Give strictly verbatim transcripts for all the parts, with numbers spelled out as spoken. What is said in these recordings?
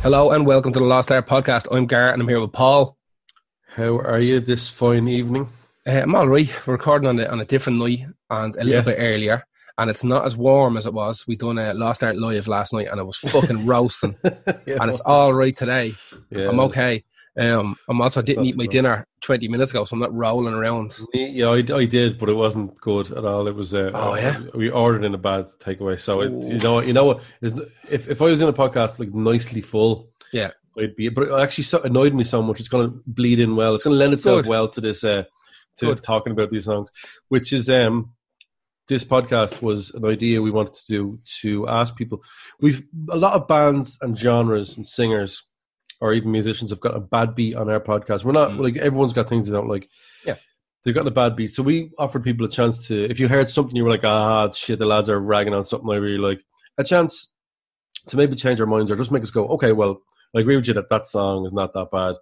Hello and welcome to the Lost Art Podcast. I'm Garrett and I'm here with Paul. How are you this fine evening? Uh, I'm all right. We're recording on, the, on a different night and a little Yeah. bit earlier, and it's not as warm as it was. We done a Lost Art live last night and it was fucking roasting. Yeah, And it's well, all right today. yeah, I'm it's- okay. Um, I'm also didn't not eat my too bad. dinner twenty minutes ago, so I'm not rolling around. Yeah, I, I did, but it wasn't good at all. It was. Uh, Oh, yeah? we ordered in a bad takeaway. So it, Ooh. you know, you know what? There's n- If if I was in a podcast like nicely full, Yeah. I'd be. But it actually so annoyed me so much. It's going to bleed in well. It's going to lend itself Good. well to this. Uh, to Good. talking about these songs, which is um. This podcast was an idea we wanted to do to ask people. We've a lot of bands and genres and singers, or even musicians, have got a bad beat on our podcast. We're not Mm. like everyone's got things they don't like. Yeah. They've got a bad beat. So we offered people a chance to, if you heard something, you were like, ah, shit, the lads are ragging on something I really like, a chance to maybe change our minds or just make us go, okay, well, I agree with you that that song is not that bad.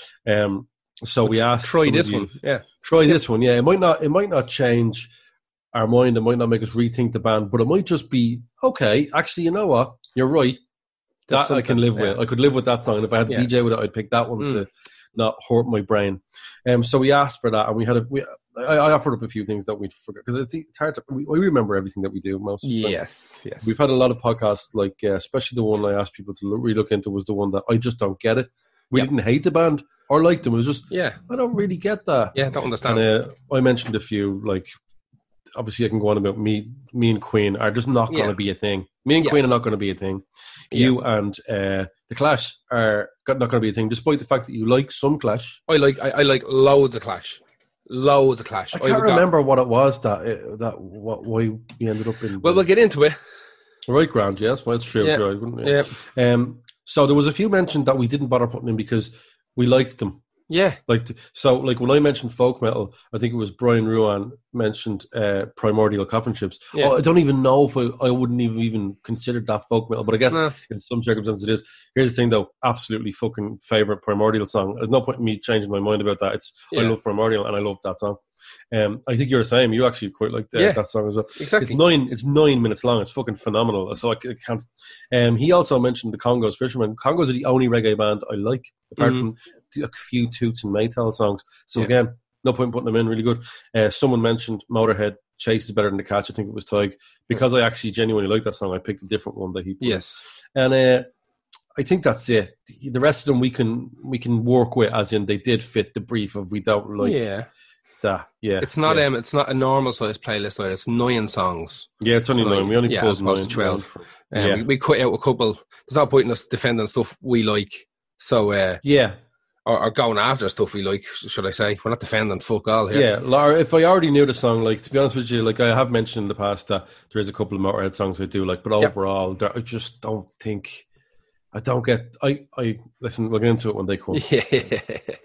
Um, so we asked, Try some of this you- one. Yeah. Try this one, yeah. It might not. It might not change our mind. It might not make us rethink the band, but it might just be okay. Actually, you know what? You're right. There's That I can something, live yeah. with. I could live with that song. And if I had to Yeah. D J with it, I'd pick that one Mm. to not hurt my brain. Um, so we asked for that, and we had a. We, I, I offered up a few things that we'd forget because it's, it's hard to. We, we remember everything that we do most of the time. Yes. Yes. We've had a lot of podcasts, like uh, especially the one I asked people to look, re-look into was the one that I just don't get it. We Yep. didn't hate the band or like them. It was just Yeah. I don't really get that. Yeah. Don't understand. And uh, I mentioned a few, like, obviously I can go on about me me and Queen are just not going to Yeah. be a thing. Me and Yeah. Queen are not going to be a thing. Yeah. You and uh, The Clash are got- not going to be a thing, despite the fact that you like some Clash. I like. I, I like loads of Clash. Loads of Clash. I would can't got- remember what it was that, uh, that what why we ended up in. Well, we'll get into it. Right, grand, yes. Well, it's true. Yeah. Sure, I wouldn't- Yeah. Um, so there was a few mentioned that we didn't bother putting in because we liked them. Yeah. Like so, like when I mentioned folk metal, I think it was Brian Ruan mentioned uh, Primordial Coffin Ships. Yeah. Oh, I don't even know if I, I wouldn't even even consider that folk metal, but I guess No. in some circumstances it is. Here's the thing, though: absolutely fucking favorite Primordial song. There's no point in me changing my mind about that. It's I Yeah. love Primordial and I love that song. Um, I think you're the same. You actually quite like Yeah. that song as well. Exactly. It's nine. It's nine minutes long. It's fucking phenomenal. So I c- I can't. Um, he also mentioned the Congos Fishermen. Congos are the only reggae band I like, apart Mhm. from a few Toots and Maytal songs. So Yeah. again, no point in putting them in. Really good. Uh, someone mentioned Motorhead. Chase is better than The Catch. I think it was Tig. Because I actually genuinely like that song, I picked a different one that he put. Yes. And uh, I think that's it. The rest of them we can we can work with, as in they did fit the brief of we don't like yeah. that. Yeah, It's not Yeah, um. It's not a normal size playlist. Either. It's nine songs. yeah it's only so nine. like- We only yeah, pulled as opposed nine. to twelve. Um, Yeah. we, we cut out a couple. There's no point in us defending stuff we like. So uh, Yeah. or, or going after stuff we like. Should I say? We're not defending fuck all here. Yeah, Laura, if I already knew the song, like, to be honest with you, like, I have mentioned in the past that there is a couple of Motorhead songs I do like, but Yep. overall, there- I just don't think, I don't get, I, I, listen, we'll get into it when they come. Yeah.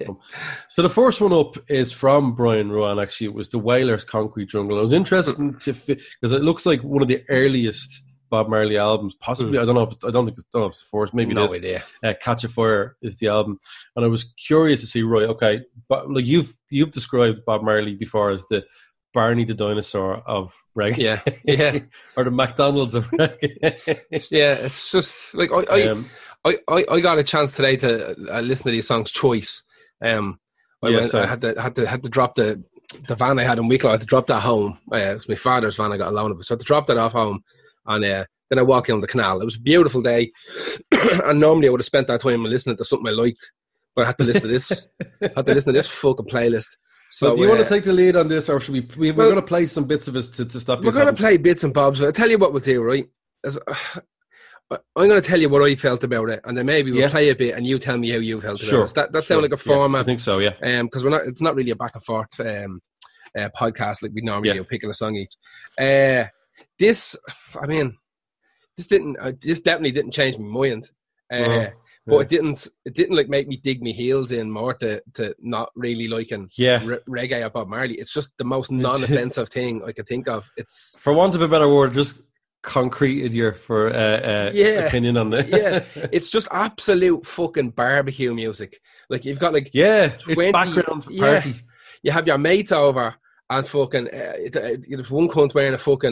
So the first one up is from Brian Ruan, actually. It was the Wailers' Concrete Jungle. I was interested to, because it looks like one of the earliest Bob Marley albums, possibly. I don't know if, I don't think it's, don't know if it's the first, maybe no it is. idea. Uh, Catch a Fire is the album, and I was curious to see. Right, okay, but like you've you've described Bob Marley before as the Barney the dinosaur of reggae, Yeah. Yeah. or the McDonald's of reggae. Yeah. It's just like I. I um, I, I, I got a chance today to uh, listen to these songs choice. Um, I, Yeah, went, same. I had to had to had to drop the the van I had in Wicklow. I had to drop that home. Uh, it was my father's van. I got a loan of it, so I had to drop that off home. And uh, then I walked down the canal. It was a beautiful day, and normally I would have spent that time listening to something I liked, but I had to listen to this. I had to listen to this fucking playlist. So so do you want uh, to take the lead on this, or should we? we we're well- going to play some bits of it to, to stop. We're you going to having- play bits and bobs. I'll tell you what we'll do, right? As, uh, I'm going to tell you what I felt about it, and then maybe we'll Yeah. play a bit, and you tell me how you felt about Sure. it. That that Sure. sounds like a Yeah, I format, think so. Yeah. um, because we're not. It's not really a back and forth um, uh, podcast like we normally Yeah. do, picking a song each. Uh, this, I mean, this didn't. Uh, this definitely didn't change my mind. Uh, No. But Yeah. it didn't. It didn't like make me dig my heels in more to to not really liking Yeah. re- reggae or Bob Marley. It's just the most non-offensive thing I could think of. It's For want of a better word, just concreted your for uh, uh, Yeah. opinion on it. yeah, it's just absolute fucking barbecue music. Like you've got like yeah, twenty it's background yeah. party. you have your mates over and fucking uh, it, uh, there's one cunt wearing a fucking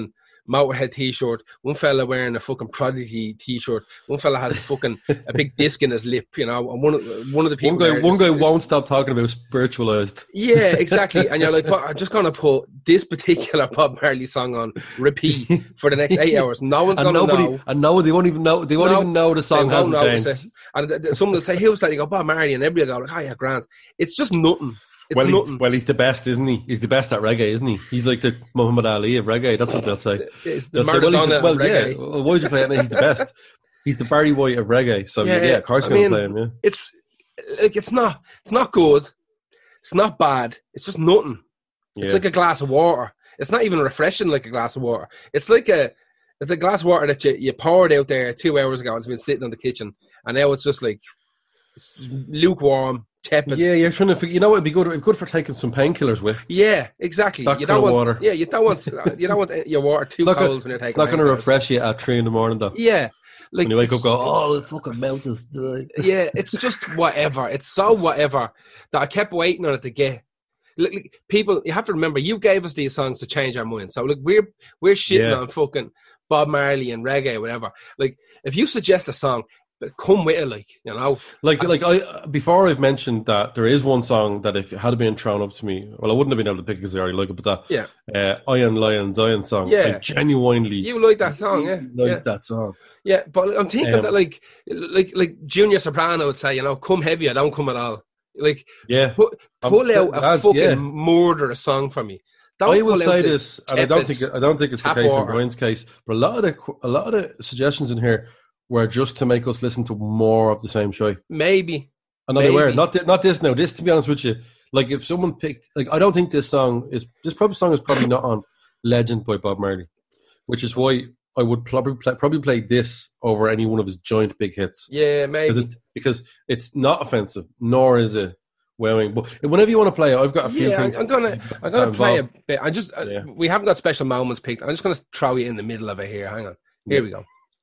Motorhead t-shirt, one fella wearing a fucking Prodigy t-shirt, one fella has a fucking a big disc in his lip, you know, and one of one of the people one guy, there one is, guy is, won't stop talking about spiritualized. Yeah, exactly. And you're like, well, I'm just gonna put this particular Bob Marley song on repeat for the next eight hours. No one's and gonna nobody, know. And no, they won't even know. They won't No, even know the song hasn't changed. It. And someone will say, "Who's that?" You go, "Bob Marley," and everybody will go, like, "Oh yeah, grand." It's just nothing. It's well, nothing. He's, well, he's the best, isn't he? He's the best at reggae, isn't he? He's like the Muhammad Ali of reggae. That's what they'll say. It's the they'll Maradona say, well, the, well, of reggae. Yeah. Well, why would you play it? He's the best. He's the Barry White of reggae. So yeah, yeah of course you're gonna play him. Yeah. It's like it's not. It's not good. It's not bad. It's just nothing. Yeah. It's like a glass of water. It's not even refreshing like a glass of water. It's like a it's a glass of water that you, you poured out there two hours ago and it's been sitting in the kitchen, and now it's just like it's lukewarm, tepid. Yeah, you're trying to figure, you know what would be good? It'd be good for taking some painkillers with. Yeah, exactly. That you kind don't of want water. Yeah, you don't want you don't want your water too cold gonna, when you're taking. It's not going to refresh you at three in the morning, though. Yeah. Like, when you wake up, go, oh, the fucking mouth is dry. Yeah, it's just whatever. It's so whatever that I kept waiting on it to get. Look, look, people, you have to remember, you gave us these songs to change our minds. So, look, we're we're shitting yeah. on fucking Bob Marley and reggae or whatever. Like, if you suggest a song, come with it, like, you know. Like, like I before I've mentioned that there is one song that if it had been thrown up to me, well, I wouldn't have been able to pick it because I already like it, but that yeah. uh, Iron Lion Zion song, yeah. I genuinely you like that song, yeah, like yeah. that song. Yeah, but I'm thinking um, that like, like, like Junior Soprano would say, you know, come heavy or don't come at all. Like, yeah, pu- pull um, out a fucking yeah. murderous song for me. Don't I will say this, this and I don't think I don't think it's the case water. in Brian's case, but a lot of the a lot of the suggestions in here were just to make us listen to more of the same show. Maybe, and they were not th- not this now. This, to be honest with you, like if someone picked, like I don't think this song is this probably song is probably not on Legend by Bob Marley, which is why I would probably play, probably play this over any one of his joint big hits. Yeah, maybe because it's, because it's not offensive, nor is it wowing. But whenever you want to play it, I've got a few yeah, things. I'm gonna I'm gonna play a bit. I just yeah. uh, we haven't got special moments picked. I'm just gonna throw you in the middle of it here. Hang on. Here yeah. we go.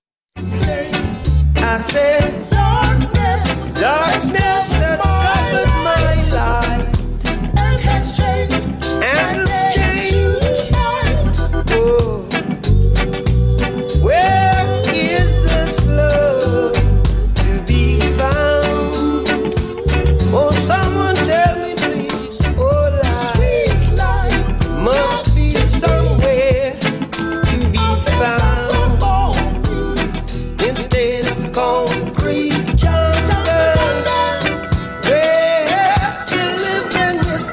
I said darkness, darkness has covered my life and has changed and has changed. Oh. Where is this love to be found? Oh, someone tell me please. Oh, life, sweet life must be somewhere to be found. Instead of concrete jungles, where she lives in this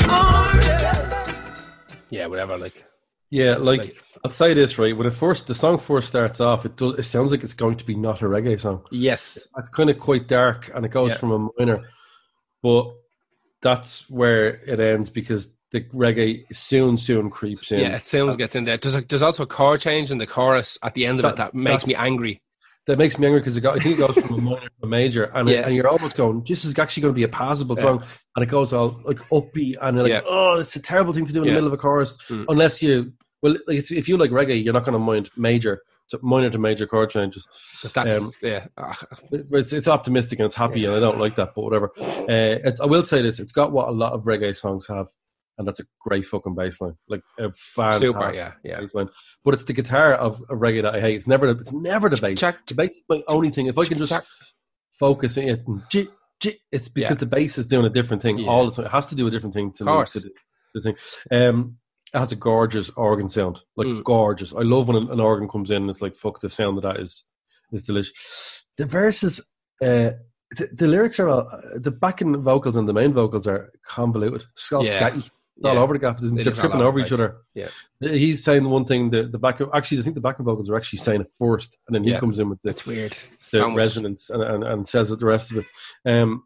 orange. Yeah, whatever, like. Yeah, like, like I'll say this, right? When it first the song first starts off, it does it sounds like it's going to be not a reggae song. Yes. It's kind of quite dark and it goes yeah. from a minor. But that's where it ends because the reggae soon, soon creeps in. Yeah, it soon gets in there. There's a, there's also a chord change in the chorus at the end of that, it that makes me angry. That makes me angry because I think it goes from a minor to a major, and, yeah. it, and you're almost going, this is actually going to be a passable yeah. song, and it goes all like upbeat, and you're like, yeah. oh, it's a terrible thing to do in yeah. the middle of a chorus, mm. unless you, well, like, if you like reggae, you're not going to mind major, minor to major chord changes. That's, um, yeah. It's, it's optimistic and it's happy, yeah. and I don't like that, but whatever. Uh, it, I will say this, it's got what a lot of reggae songs have, and that's a great fucking bass line, like a fantastic Super, yeah, yeah. bass line. But it's the guitar of, of reggae that I hate. It's never the, it's never the bass. Check. The bass is my only thing. If I can just focus on it, it's because yeah. the bass is doing a different thing yeah. all the time. It has to do a different thing to, to the, the thing. Um, it has a gorgeous organ sound, like mm. gorgeous. I love when an, an organ comes in and it's like, fuck, the sound of that is is delicious. The verses, uh, the, the lyrics are all, the backing vocals and the main vocals are convoluted. It's all yeah. scatty. All yeah. over the gaff. They're tripping over each other. Yeah, he's saying one thing. The the back actually, I think the backing vocals are actually saying it first, and then he yeah. comes in with the, That's weird. the so resonance and, and and says it the rest of it. Um,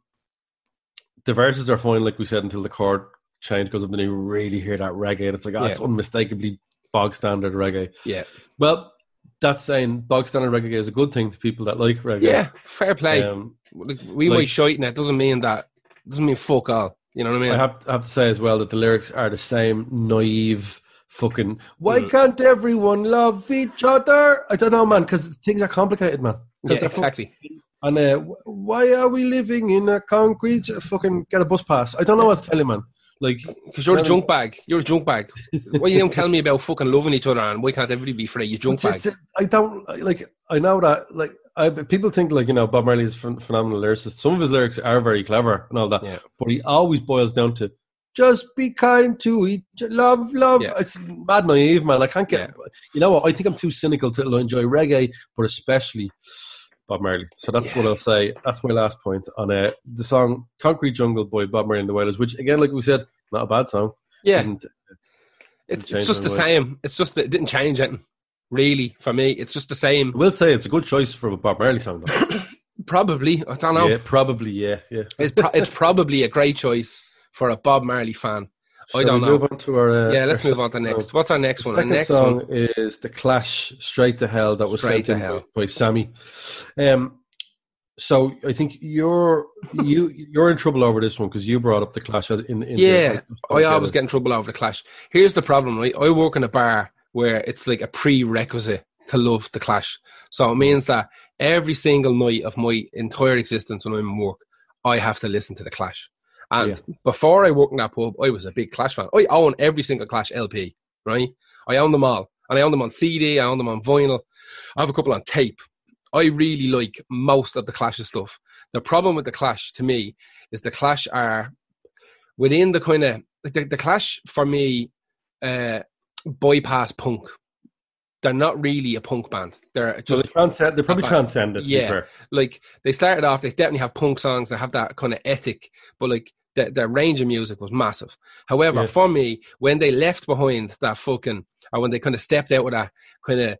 the verses are fine, like we said, until the chord change goes up, and you really hear that reggae. And it's like, oh, yeah. it's unmistakably bog standard reggae. Yeah. Well, that's saying bog standard reggae is a good thing to people that like reggae. Yeah, fair play. Um, we like, might shite in it. Doesn't mean that. Doesn't mean fuck all. You know what I mean? I have, I have to say as well that the lyrics are the same naive fucking, why mm. can't everyone love each other? I don't know, man, because things are complicated, man. Yeah, exactly. Fucking, and uh, why are we living in a concrete fucking get a bus pass? I don't know what to tell you, man. Like, Because you're you a know, junk bag. You're a junk bag. Why you don't tell me about fucking loving each other and why can't everybody be free? You junk bag. it's- it's- I don't like. I know that like I, people think like you know Bob Marley is a phen- phenomenal lyricist. Some of his lyrics are very clever and all that, Yeah. but he always boils down to just be kind to each love, love. Yeah. It's mad naive, man. I can't get. Yeah. You know what? I think I'm too cynical to enjoy reggae, but especially Bob Marley. So that's Yeah. what I'll say. That's my last point on uh, the song "Concrete Jungle" by Bob Marley and the Wailers, which again, like we said, not a bad song. Yeah. Didn't- It's, change it's just the my mind. same. It's just that it didn't change anything. Really, for me, it's just the same. I will say it's a good choice for a Bob Marley song, though. Probably, I don't know. Yeah, probably, yeah, yeah. It's pro- it's probably a great choice for a Bob Marley fan. I Shall don't we know. move on to our. Uh, Yeah, let's our move on to second next. song? What's our next The one? Our second next song one. is The Clash, Straight to Hell, that was Straight sent to in Hell. by, by Sammy. Um, so I think you're you you're in trouble over this one because you brought up The Clash as in, in Yeah, the, I always get in trouble over the Clash. Here's the problem, right? I work in a bar where it's like a prerequisite to love the Clash. So it means that every single night of my entire existence when I'm in work, I have to listen to the Clash. And Yeah. before I worked in that pub, I was a big Clash fan. I own every single Clash L P, right? I own them all. And I own them on C D, I own them on vinyl. I have a couple on tape. I really like most of the Clash's stuff. The problem with the Clash, to me, is the Clash are within the kind of... The, the Clash, for me, uh, bypass punk. They're not really a punk band. They're So just... they transcend, they're probably Uh, transcended, to yeah. be fair. like they started off, they definitely have punk songs, they have that kind of ethic, but like the, their range of music was massive. However, Yeah. for me, when they left behind that fucking, or when they kind of stepped out with that kind of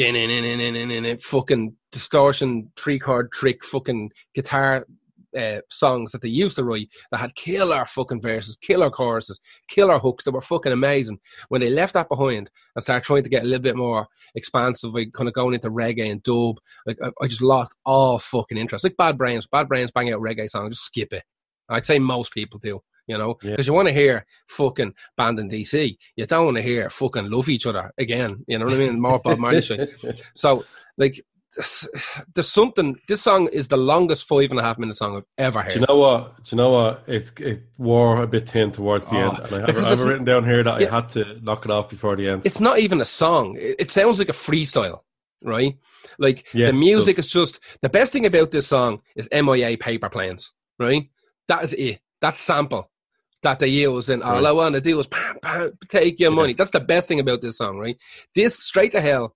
fucking distortion, three chord trick, fucking guitar uh, songs that they used to write that had killer fucking verses, killer choruses, killer hooks that were fucking amazing. When they left that behind and started trying to get a little bit more expansive, like kind of going into reggae and dub, like I, I just lost all fucking interest. Like Bad Brains, Bad Brains bang out reggae songs, just skip it. I'd say most people do, you know, because Yeah. you want to hear fucking Band in D C. You don't want to hear fucking love each other again. You know what I mean? More Bob Marley shit. So, like, there's, there's something. This song is the longest five and a half minute song I've ever heard. Do you know what? Do you know what? It it wore a bit thin towards the Oh, end, and I have, because I have it's- it written down here that yeah. I had to knock it off before the end. It's not even a song. It, it sounds like a freestyle, right? Like Yeah, the it music does. is just the best thing about this song is M I A paper planes, right? That is it. That sample that they use, and all Right. I want to do is pam, pam, take your Yeah. money. That's the best thing about this song, right? This Straight to Hell.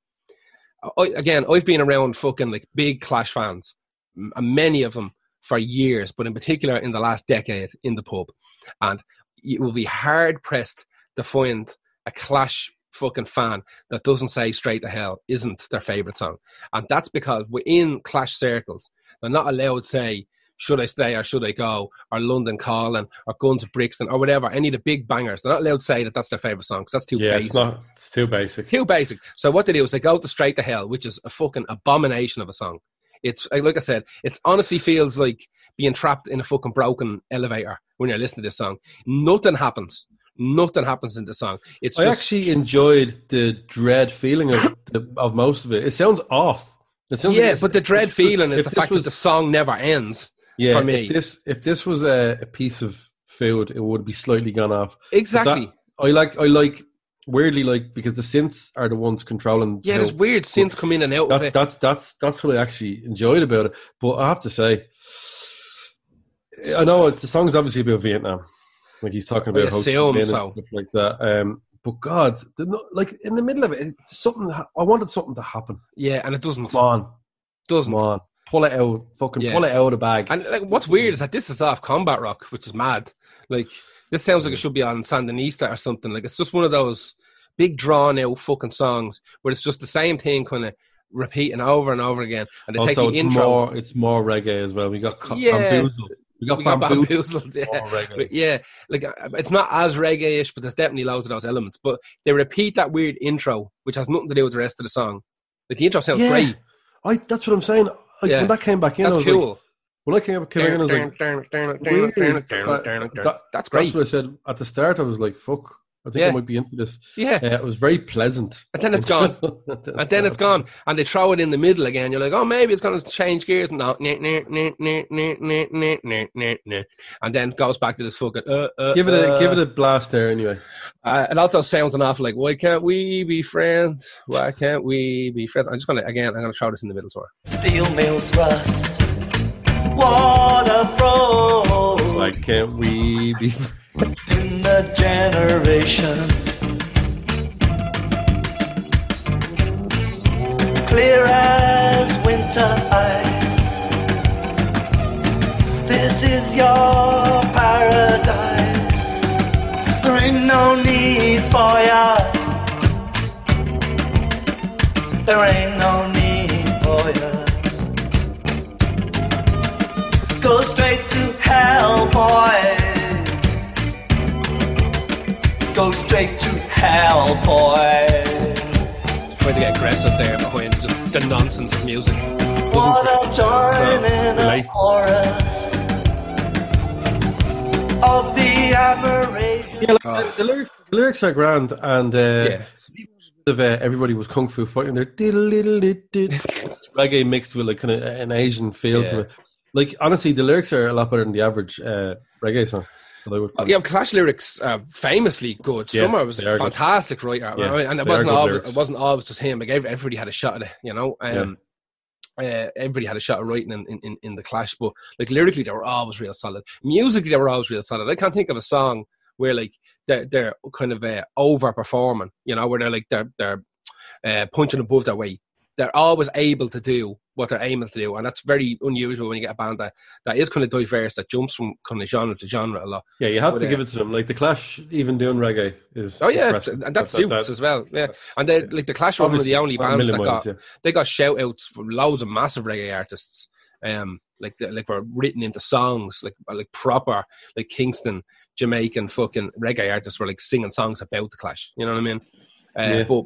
I, again, I've been around fucking like big Clash fans, m- many of them for years, but in particular in the last decade in the pub, and it will be hard pressed to find a Clash fucking fan that doesn't say Straight to Hell isn't their favorite song. And that's because within Clash circles, they're not allowed to say Should I Stay or Should I Go or London Calling or Guns of Brixton or whatever, any of the big bangers. They're not allowed to say that that's their favorite song because that's too yeah, basic. it's not. It's too basic. Too basic. So what they do is they go to Straight to Hell, which is a fucking abomination of a song. It's like I said, it honestly feels like being trapped in a fucking broken elevator when you're listening to this song. Nothing happens. Nothing happens in the song. It's I just actually enjoyed the dread feeling of the, of most of it. It sounds off. It sounds like yeah, it's- but the dread if- feeling is if the this fact was- that the song never ends. yeah, for me. If this if this was a, a piece of food, it would be slightly gone off. But Exactly. that- I like. I like. Weirdly, like because the synths are the ones controlling. Yeah, how- there's weird synths come in and out of That's it. that's that's that's what I actually enjoyed about it. But I have to say, I know it's, the song's obviously about Vietnam, like he's talking I about Ho Chi assume Minh and so. stuff like that. Um, but God, the, no, like in the middle of it, it's something ha- I wanted something to happen. Yeah, and it doesn't. Come on, Doesn't. come on, pull it out, fucking Yeah. pull it out of the bag. And like, what's weird is that this is off Combat Rock, which is mad. Like, this sounds like it should be on Sandinista or something. Like, it's just one of those big drawn out fucking songs where it's just the same thing kind of repeating over and over again. And they take Also, the it's intro. more it's more reggae as well. We got co- Yeah. bamboozled. We got We got bamboozled. bamboozled, yeah. More reggae. But yeah, like uh, it's not as reggae-ish, but there's definitely loads of those elements. But they repeat that weird intro, which has nothing to do with the rest of the song. Like the intro sounds Yeah. great. I that's what I'm saying. Like, Yeah. when that came back in, I That's was like, cool. when I came, came in, I was like, weird. That- that- That's That's great. what I said at the start. I was like, fuck. I think Yeah. I might be into this. Yeah. Uh, it was very pleasant. And then it's gone. And then it's gone. And they throw it in the middle again. You're like, oh, maybe it's going to change gears. No. Nah, nah, nah, nah, nah, nah, nah, nah, nah, nah. And then goes back to this fucking... Uh, uh, Give it a uh. give it a blast there anyway. Uh, it also sounds an awful like, why can't we be friends? Why can't we be friends? I'm just going to, again, I'm going to throw this in the middle. Sorry. Steel mills rust, water froze. Why can't we be In the generation, clear as winter ice. This is your paradise. There ain't no need for ya. There ain't no need for ya. Go straight to hell, boy. Go straight to hell, boy. Trying to get aggressive there behind just the nonsense of music. Wanna join in a Right. chorus of the admiration. Yeah, like, Oh. the, the, lyrics, the lyrics are grand, and uh, Yeah. of, uh, everybody was kung fu fighting there. Reggae mixed with like kind of an Asian feel Yeah. to it. Like honestly, the lyrics are a lot better than the average uh, reggae song. that I would Oh, yeah, Clash lyrics uh, famously good. Yeah, Strummer was they a are good. fantastic writer, Yeah, right? And it they are wasn't good always lyrics. it wasn't always just him. Like every- everybody had a shot at it, you know. Um, uh, everybody had a shot at writing in, in, in, in the Clash, but like lyrically, they were always real solid. Musically, they were always real solid. I can't think of a song where like they're they're kind of uh, over performing, you know, where they're like they're they're uh, punching above their weight. They're always able to do what they're aiming to do, and that's very unusual when you get a band that, that is kind of diverse, that jumps from kind of genre to genre a lot. Yeah, you have But, to uh, give it to them. Like the Clash, even doing reggae is. Oh yeah, impressive. and that suits as well. Yeah, that's- and they like the Clash were one of the only Obviously, it's not a bands million that miles, got yeah. they got shout outs from loads of massive reggae artists. Um, like the, like were written into songs, like like proper like Kingston, Jamaican fucking reggae artists were like singing songs about the Clash. You know what I mean? Uh, Yeah. But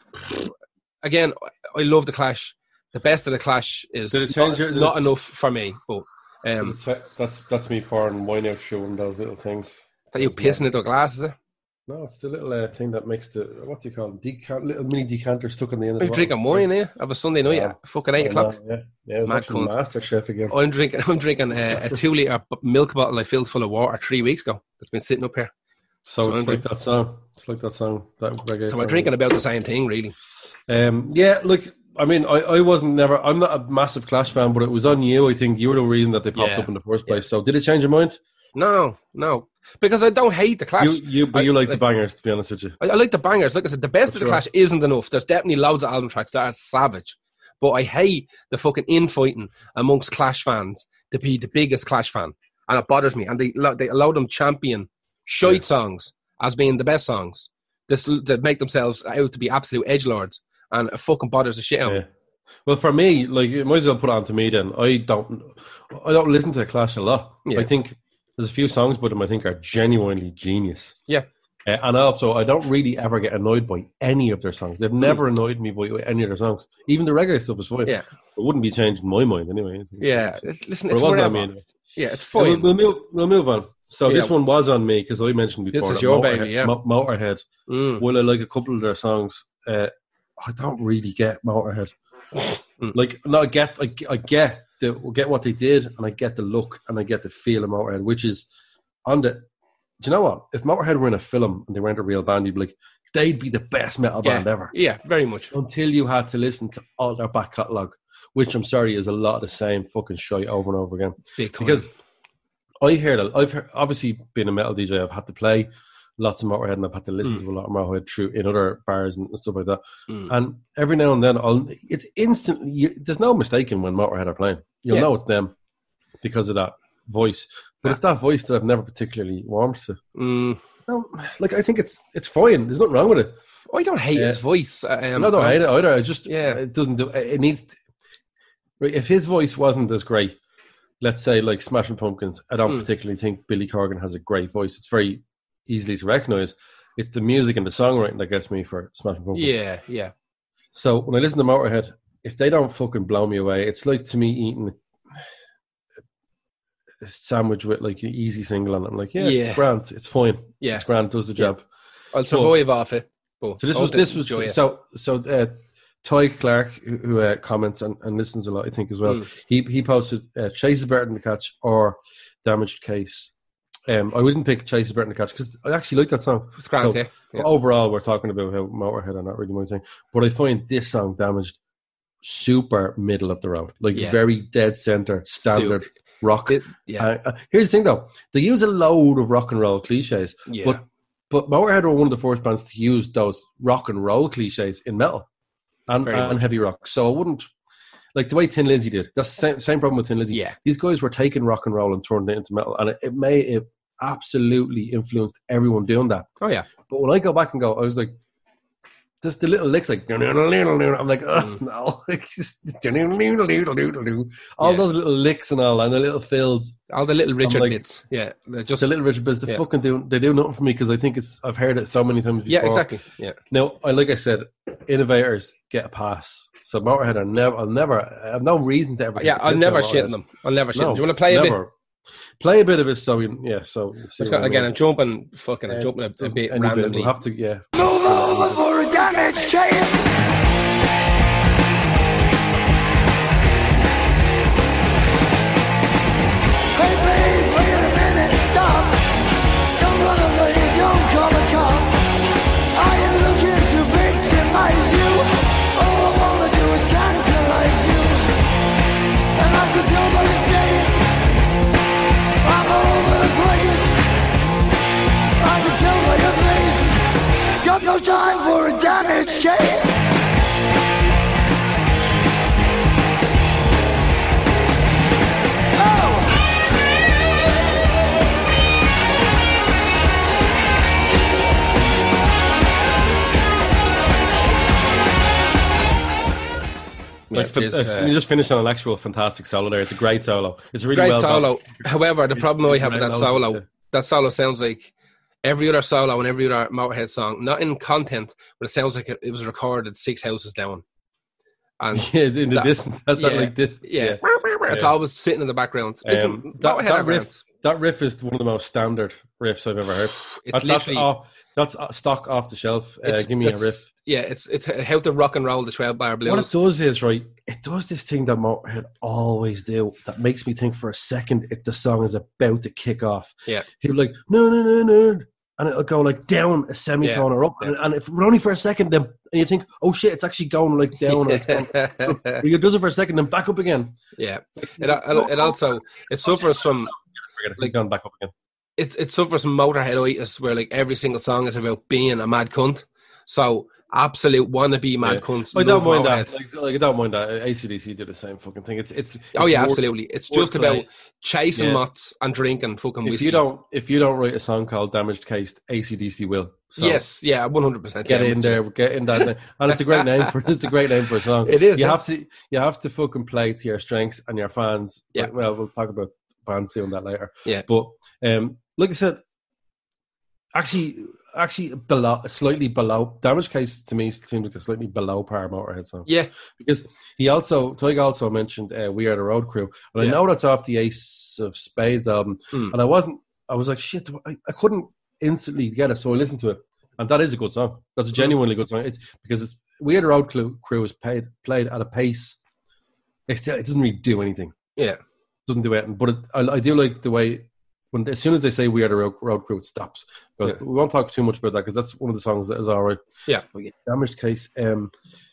again, I love the Clash. The best of the Clash is Did it change not, your- not enough for me. But um, That's that's that's me pouring wine out, showing those little things. that you pissing into a glass, is it? No, it's the little uh, thing that makes the what do you call them? Decant, little mini decanter stuck on the end of Are the you drinking wine, eh? Of a Sunday night Yeah. at fucking eight I o'clock. know, Yeah, yeah. I was Mad watching cunt. MasterChef again. I'm drinking. I'm drinking a, a two liter b- milk bottle I filled full of water three weeks ago. It's been sitting up here. So, so it's I'm like that song. It's like that song. That reggae So song. we're drinking about the same thing, really. Um, yeah, look, I mean, I, I wasn't never. I'm not a massive Clash fan, but it was on you. I think you were the reason that they popped Yeah. up in the first place. So, did it change your mind? No, no, because I don't hate the Clash. You, you, but I- you like the like- bangers, to be honest with you. I, I like the bangers. Like I said, the best For of the sure. Clash isn't enough. There's definitely loads of album tracks that are savage, but I hate the fucking infighting amongst Clash fans to be the biggest Clash fan, and it bothers me. And they lo- they allow them champion shite Yeah. songs as being the best songs. This to make themselves out to be absolute edgelords, and it fucking bothers the shit out of me. Yeah. Well, for me, like you might as well put it on to me. Then I don't, I don't listen to the Clash a lot. Yeah. I think there's a few songs by them I think are genuinely genius. Yeah. Uh, and also, I don't really ever get annoyed by any of their songs. They've never annoyed me by any of their songs. Even the reggae stuff is fine. Yeah. It wouldn't be changing my mind anyway. Yeah, listen, Or it's it wasn't on whatever. me anyway. Yeah, it's Yeah, we'll, fine. we'll move. We'll move on. So Yeah. this one was on me because I mentioned before. This is that your Motorhead, baby, yeah. Mo- Motorhead. Mm. While I like a couple of their songs, uh, I don't really get Motorhead. Mm. Like, no, I get, I, I get the, get what they did, and I get the look, and I get the feel of Motorhead, which is on the. Do you know what? If Motorhead were in a film and they weren't a real band, you'd be like, they'd be the best metal Yeah. band ever. Yeah, very much. Until you had to listen to all their back catalogue, which I'm sorry is a lot of the same fucking shit over and over again. Big time. Because I heard, a- I've heard, obviously been a metal D J, I've had to play lots of Motorhead and I've had to listen Mm. to a lot of Motorhead through in other bars and stuff like that. Mm. And every now and then, I'll, it's instantly, you, there's no mistaking when Motorhead are playing. You'll Yeah. know it's them because of that voice. But it's that voice that I've never particularly warmed to. Mm. No, like, I think it's it's fine. There's nothing wrong with it. I don't hate Yeah. his voice. Um, no, I don't hate it either. I just, Yeah. it doesn't do, it needs, to, right, if his voice wasn't as great, let's say like Smashing Pumpkins, I don't Mm. particularly think Billy Corgan has a great voice. It's very easily to recognize. It's the music and the songwriting that gets me for Smashing Pumpkins. Yeah, yeah. So when I listen to Motorhead, if they don't fucking blow me away, it's like to me eating a sandwich with like an easy single on it. I'm like, yeah, Yeah. it's grand. It's fine. Yeah. It's grand. Does the job. I'll survive off it. But So this I was hope this they was enjoy it. so so. Uh, Ty Clark, who, who uh, comments and, and listens a lot, I think as well. Mm. He he posted uh, Chase is better than the catch or Damaged Case. Um, I wouldn't pick Chase is better than the catch because I actually like that song. It's grand, So, yeah. Yeah. Overall, we're talking about how Motorhead are not really my thing, but I find this song Damaged super middle of the road, like Yeah. very dead center, standard Super. rock. It- yeah, Uh, uh, here's the thing though, they use a load of rock and roll cliches, yeah. but but Motorhead were one of the first bands to use those rock and roll cliches in metal and, Very and much. heavy rock. So I wouldn't like the way Tin Lizzy did. That's the same, same problem with Tin Lizzy. Yeah. These guys were taking rock and roll and turning it into metal, and it, it may it absolutely influenced everyone doing that. Oh yeah. But when I go back and go, I was like, just the little licks, like I'm like, oh Mm. no, It's just, all Yeah. those little licks and all, and the little fills. All the little Richard like- bits. Yeah. They're just The little Richard bits, they yeah. fucking do. They do nothing for me because I think it's. I've heard it so many times before. Yeah, exactly. Yeah. Now, I like I said, innovators get a pass. So Motorhead are never. I'll never. I have no reason to ever. Yeah, I'll diss never Motorhead. shit them. I'll never shit No, them. Do you want to play a bit? never. Play a bit of it, so we, yeah. So we'll see Let's what go, I again, mean. I'm jumping fucking I'm Uh, jumping a, a bit any randomly. We'll have to, yeah. Move over for a damage case. Hey babe, wait a minute, stop. Don't run away, don't call a cop. I ain't looking to victimize you. All I wanna do is tantalize you. And I can tell by your state, I'm all over the place. I can tell by your face, got no time for a damage case. Oh! Like, Yeah, for, there's, uh, uh, you just finished on an actual fantastic solo there. It's a great solo. It's a really great well done. solo. However, the problem I have with that Great solo, melody. that solo sounds like every other solo and every other Motorhead song, not in content, but it sounds like it, it was recorded six houses down. And Yeah, in the That- distance. That's not yeah, like this. yeah, it's Yeah. always sitting in the background. Listen, Um, that, Motorhead that are riff, grand. that riff is one of the most standard riffs I've ever heard. It's That- that's literally off, that's uh, stock off the shelf. Uh, it's- give me a that's- riff. Yeah, it's it's how to rock and roll the twelve bar What it blues. does is, right, it does this thing that Motorhead always do that makes me think for a second if the song is about to kick off. Yeah. He'll be like, no, no, no, no. And it'll go like down a semitone or up. Yeah. And, and if but only for a second, then and you think, oh shit, it's actually going like down. Or it's going, it does it for a second, then back up again. yeah, it, it, it also it suffers from Forget it, like- he's gone back up again. it it suffers from Motorheaditis, where like every single song is about being a mad cunt. So absolute wannabe mad Yeah. cunts. I don't love mind Motorhead. that. Like, like, I don't mind that. A C D C did the same fucking thing. It's it's. Oh it's yeah, more- absolutely. It's word just about play. chasing Yeah. mutts and drinking fucking If whiskey. you don't, if you don't write a song called "Damaged Case," A C D C will. So yes, yeah, one hundred percent. get in there, get in that, and it's a great name for it's a great name for a song. It is, You yeah. have to you have to fucking play to your strengths and your fans. Yeah. Well, we'll talk about bands doing that later. Yeah. But um, like I said, actually, actually below, slightly below. Damage Case to me seems like a slightly below par Motorhead song. Yeah, Because he also, Tyga also mentioned uh, We Are the Road Crew. And I Yeah. know that's off the Ace of Spades album. Hmm. And I wasn't, I was like, shit, I, I couldn't instantly get it. So I listened to it. And that is a good song. That's a genuinely good song. It's because it's We Are the Road Crew, crew is played, played at a pace. It, still, it doesn't really do anything. yeah, It doesn't do anything. But it, I, I do like the way, when as soon as they say We Are the Road, road Crew, it stops. But Yeah. we won't talk too much about that because that's one of the songs that is all right. Yeah. But yeah, Damaged Case, um,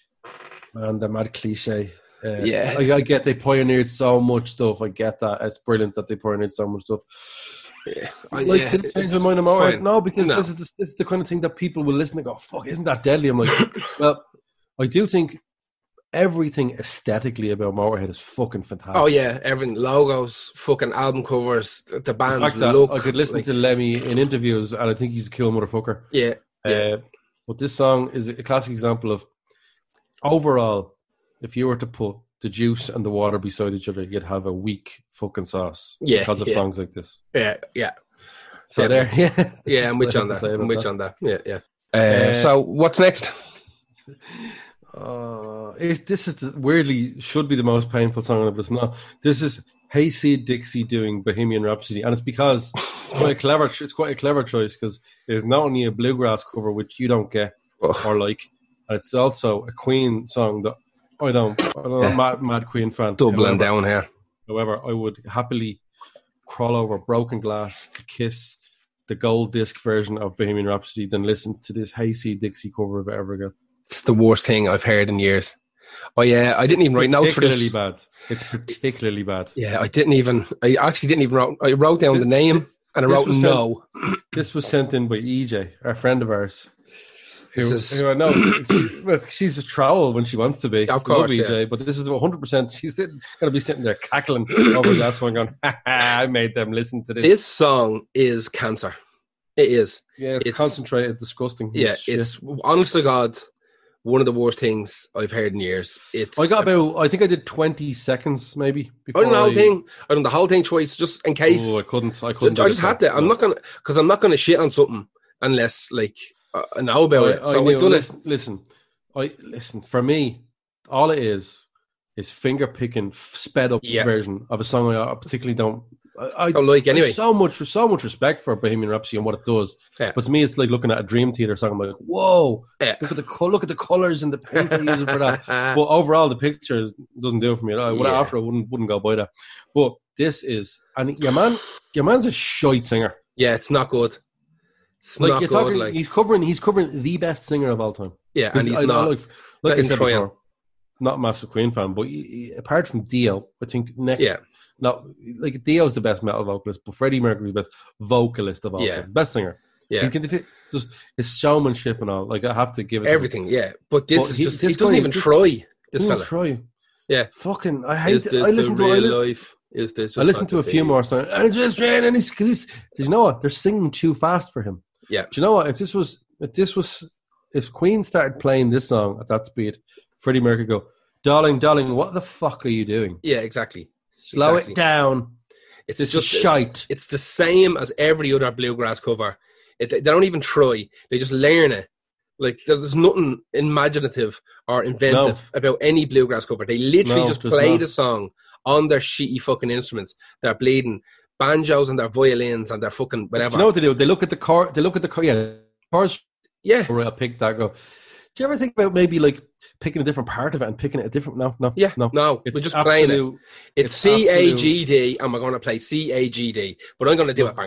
man, the mad cliche. Uh, Yeah. I, I get they pioneered so much stuff. I get that. It's brilliant that they pioneered so much stuff. yeah. I- Like, yeah, did it change my it's mind about it? fine. No, because No. This, is the, this is the kind of thing that people will listen and go, fuck, isn't that deadly? I'm like, well, I do think everything aesthetically about Motorhead is fucking fantastic. Oh yeah, everything, logos, fucking album covers, the The band's fact that look. I could listen like, to Lemmy in interviews and I think he's a cool motherfucker. yeah, yeah. Uh, but this song is a classic example of overall, if you were to put the juice and the water beside each other, you'd have a weak fucking sauce Yeah, because of yeah. songs like this. yeah, yeah, So Yeah. there, yeah, yeah. That's I'm what with I you on have to that. say I'm about with that. you on that. Yeah, yeah. Uh, Uh, so what's next? Uh, is this is the, weirdly should be the most painful song, but it's not. This is Hayseed Dixie doing Bohemian Rhapsody, and it's because It's quite a clever. It's quite a clever choice because it's not only a bluegrass cover which you don't get Oh. or like, it's also a Queen song that I don't. I'm not a mad, mad Queen fan. Doubling However, down here. However, I would happily crawl over broken glass to kiss the gold disc version of Bohemian Rhapsody than listen to this Hayseed Dixie cover of it ever again. It's the worst thing I've heard in years. Oh yeah, I didn't even write notes for Particularly this. bad. It's particularly bad. Yeah, I didn't even. I actually didn't even wrote. I wrote down the name and I This wrote was no. This was sent in by E J, our friend of ours. Who, This is- who I know, she- well, she's a trowel when she wants to be. Of course, Love E J, yeah. but this is one hundred percent. She's going to be sitting there cackling over that one, going, ha, ha, "I made them listen to this." This song is cancer. It is. yeah, it's, it's- concentrated, disgusting. Yeah, shit. it's honest to God one of the worst things I've heard in years. It's. I got about. I think I did twenty seconds, maybe. I Before done the whole thing. I done the whole thing twice, just in case. Oh, I couldn't. I I couldn't. do just this had to. now. I'm not gonna, because I'm not gonna shit on something unless like uh, I know about I, it. So I knew, I've done listen, listen, I listen. For me, all it is is finger picking, sped up Yeah. version of a song I particularly don't. I, I it. Don't like anyway. There's so much, so much respect for Bohemian Rhapsody and what it does. Yeah. But to me, it's like looking at a Dream Theater song. I'm like, whoa! Yeah. Look at the co- look at the colors and the paint they're using for that. But overall, the picture doesn't do it for me. I would Yeah. after I wouldn't wouldn't go by that. But this is, and your man, your man's a shite singer. Yeah, it's not good. It's Like not you're good. talking, like he's covering, he's covering the best singer of all time. yeah, and he's I- I not. like, like I even said trying. before, not a massive Queen fan, but he, he- apart from Dio, I think next, Yeah. not like Dio's the best metal vocalist, but Freddie Mercury's the best vocalist of all Yeah. time, best singer. Yeah, He can defi- just his showmanship and all. Like I have to give it everything. Yeah, but this But is he- just. this he doesn't guy- even this- try. This to fella. Try. Yeah. Fucking, I hate Is it. this I listen the to I, real li- life? Is this? I listened to a few fantasy? more songs, and it's just and he's because he's. Did you know what? They're singing too fast for him. Yeah. Do you know what? If this was, if this was, if Queen started playing this song at that speed, Freddie Mercury go, "Darling, darling, what the fuck are you doing? Yeah, exactly. Slow Exactly. it down. It's This just is shite." It's the same as every other bluegrass cover. It, they don't even try. They just learn it. Like there's nothing imaginative or inventive about any bluegrass cover. They literally No, just there's play not. the song on their shitty fucking instruments. They're bleeding banjos and their violins and their fucking Do whatever. you know what they do? They look at the car. They look at the car. Yeah, the cars. yeah, Right, I'll pick that. Go. Do you ever think about maybe like picking a different part of it and picking it a different? No, no, yeah. no. No, It's we're just playing it. absolute- It's it's C A G D, and we're going to play C A G D. But I'm going to do it.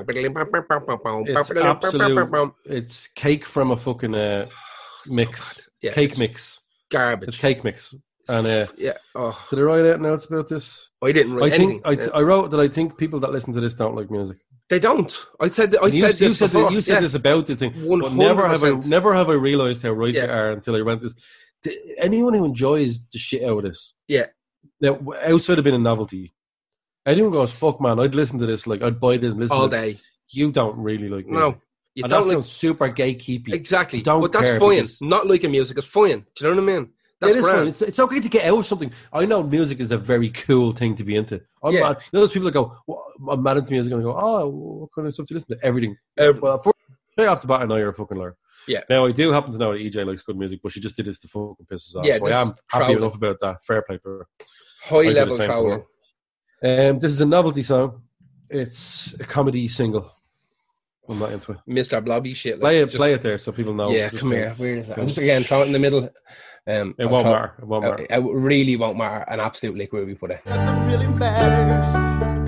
It's absolute. It's cake from a fucking uh, mix. Yeah, cake it's mix. Garbage. It's cake mix. And uh, yeah. Oh, did I write out notes about this? I didn't I write think anything. I, I wrote that I think people that listen to this don't like music. They don't. I said. I you, said you this said before. you said yeah. this about this thing. One But never have I hundred percent. never have I realized how right Yeah. you are until I read this. D- Anyone who enjoys the shit out of this, Yeah. now outside of being a novelty, anyone goes, "Fuck man, I'd listen to this. Like I'd buy this and listen all to this." day. You don't really like music. No, you and don't that like sounds super gatekeepy. exactly. don't but that's care fine. because- Not liking music is fine. Do you know what I mean? That's it is fun. grand. It's, it's okay to get out of something. I know music is a very cool thing to be into. I'm Yeah. mad. You know those people that go, well, I'm mad into music, and I go, oh, what kind of stuff do you listen to? Everything. Every- well, for, straight off the bat, I know you're a fucking liar. Yeah. Now, I do happen to know that E J likes good music, but she just did this to fucking piss us off. Yeah, so this I am is happy trolling. enough about that. Fair play for her. High do the level same to trolling. her. Um, this is a novelty song. It's a comedy single. I'm not into it. Mister Blobby shit. Like, Play it, just- play it there so people know. Yeah, Just come know. here. Where is it? I'm just again throw it in the middle. Um, It I'll won't throw- matter. It won't matter. It, it really won't matter. An absolute lick where we put it. Nothing really matters.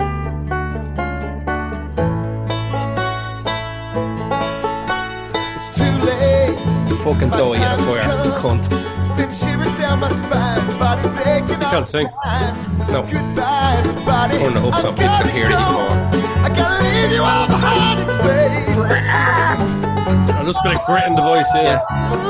It's too late. Fucking die in a fire, you cunt. Send shivers down my spine. Body's aching. You can't sing. No. Goodbye, everybody. Turn it up so I people can hear it even gotta more. go. I gotta leave you all behind in face. A little bit of grit in the voice, yeah.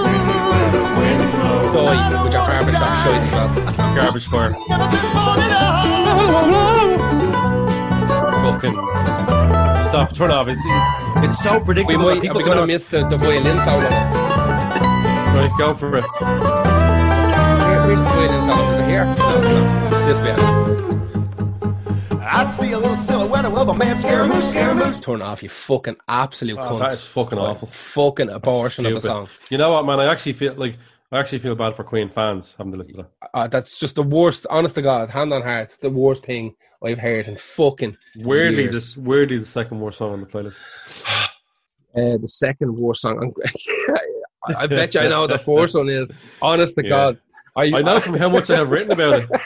Die with your barbershop shite as well. Garbage fire. Never been born at all. Fucking stop. Turn off. It's it's, it's so We predictable. might. that Are people we going to cannot- miss the, the violin solo? Right, go for it. Where, where's the violin solo? Is it here? No, it's not. This bit. I see a little silhouette of a man scaramouche, scaramouche. Turn it off, you fucking absolute Oh, cunt. that is fucking Like, awful. Fucking abortion of a Stupid. song. You know what, man? I actually feel like I actually feel bad for Queen fans having to listen to that. Uh, that's just the worst. Honest to God, hand on heart, the worst thing I've heard in fucking Weirdly, years. this weirdly the second worst song on the playlist. Uh, the second worst song. I, I bet you I know what the first one is. Honest to Yeah. God, I, I know from how much I have written about it.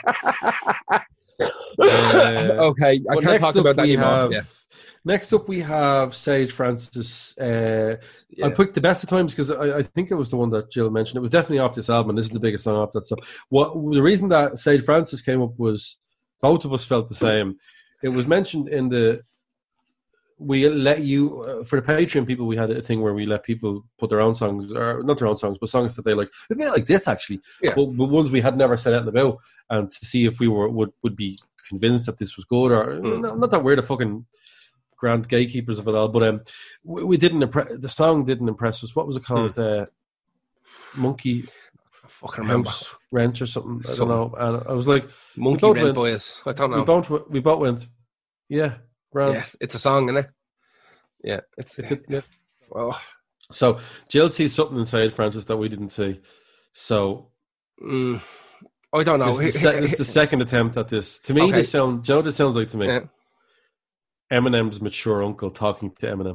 Uh, okay, I Well, can't talk about that we anymore. have, Yeah. Next up, we have Sage Francis. Uh, Yeah. I picked the best of times because I, I think it was the one that Jill mentioned. It was definitely off this album. This is the biggest song off that stuff. What the reason that Sage Francis came up was both of us felt the same. It was mentioned in the. We let you uh, for the Patreon people. We had a thing where we let people put their own songs, or not their own songs, but songs that they like. A bit like this, actually, Yeah. but, but ones we had never said anything about, and to see if we were would would be convinced that this was good or Mm. not, not that we're the fucking grand gatekeepers of it all, but um, we, we didn't impress. The song didn't impress us. What was it called? Uh, Monkey I fucking remember. House Rent or something. I Something. don't know. And I was like, Monkey both Rent went- Boys. I don't we know. both we both went, yeah, grand. Yeah, it's a song, isn't it? Yeah, it's. It did- yeah. Oh, So Jill sees something inside Francis that we didn't see. So mm, I don't know. this, is the se- this is the second attempt at this. To me, Okay. this sound. Do you know what this sounds like to me? Yeah. Eminem's mature uncle talking to Eminem.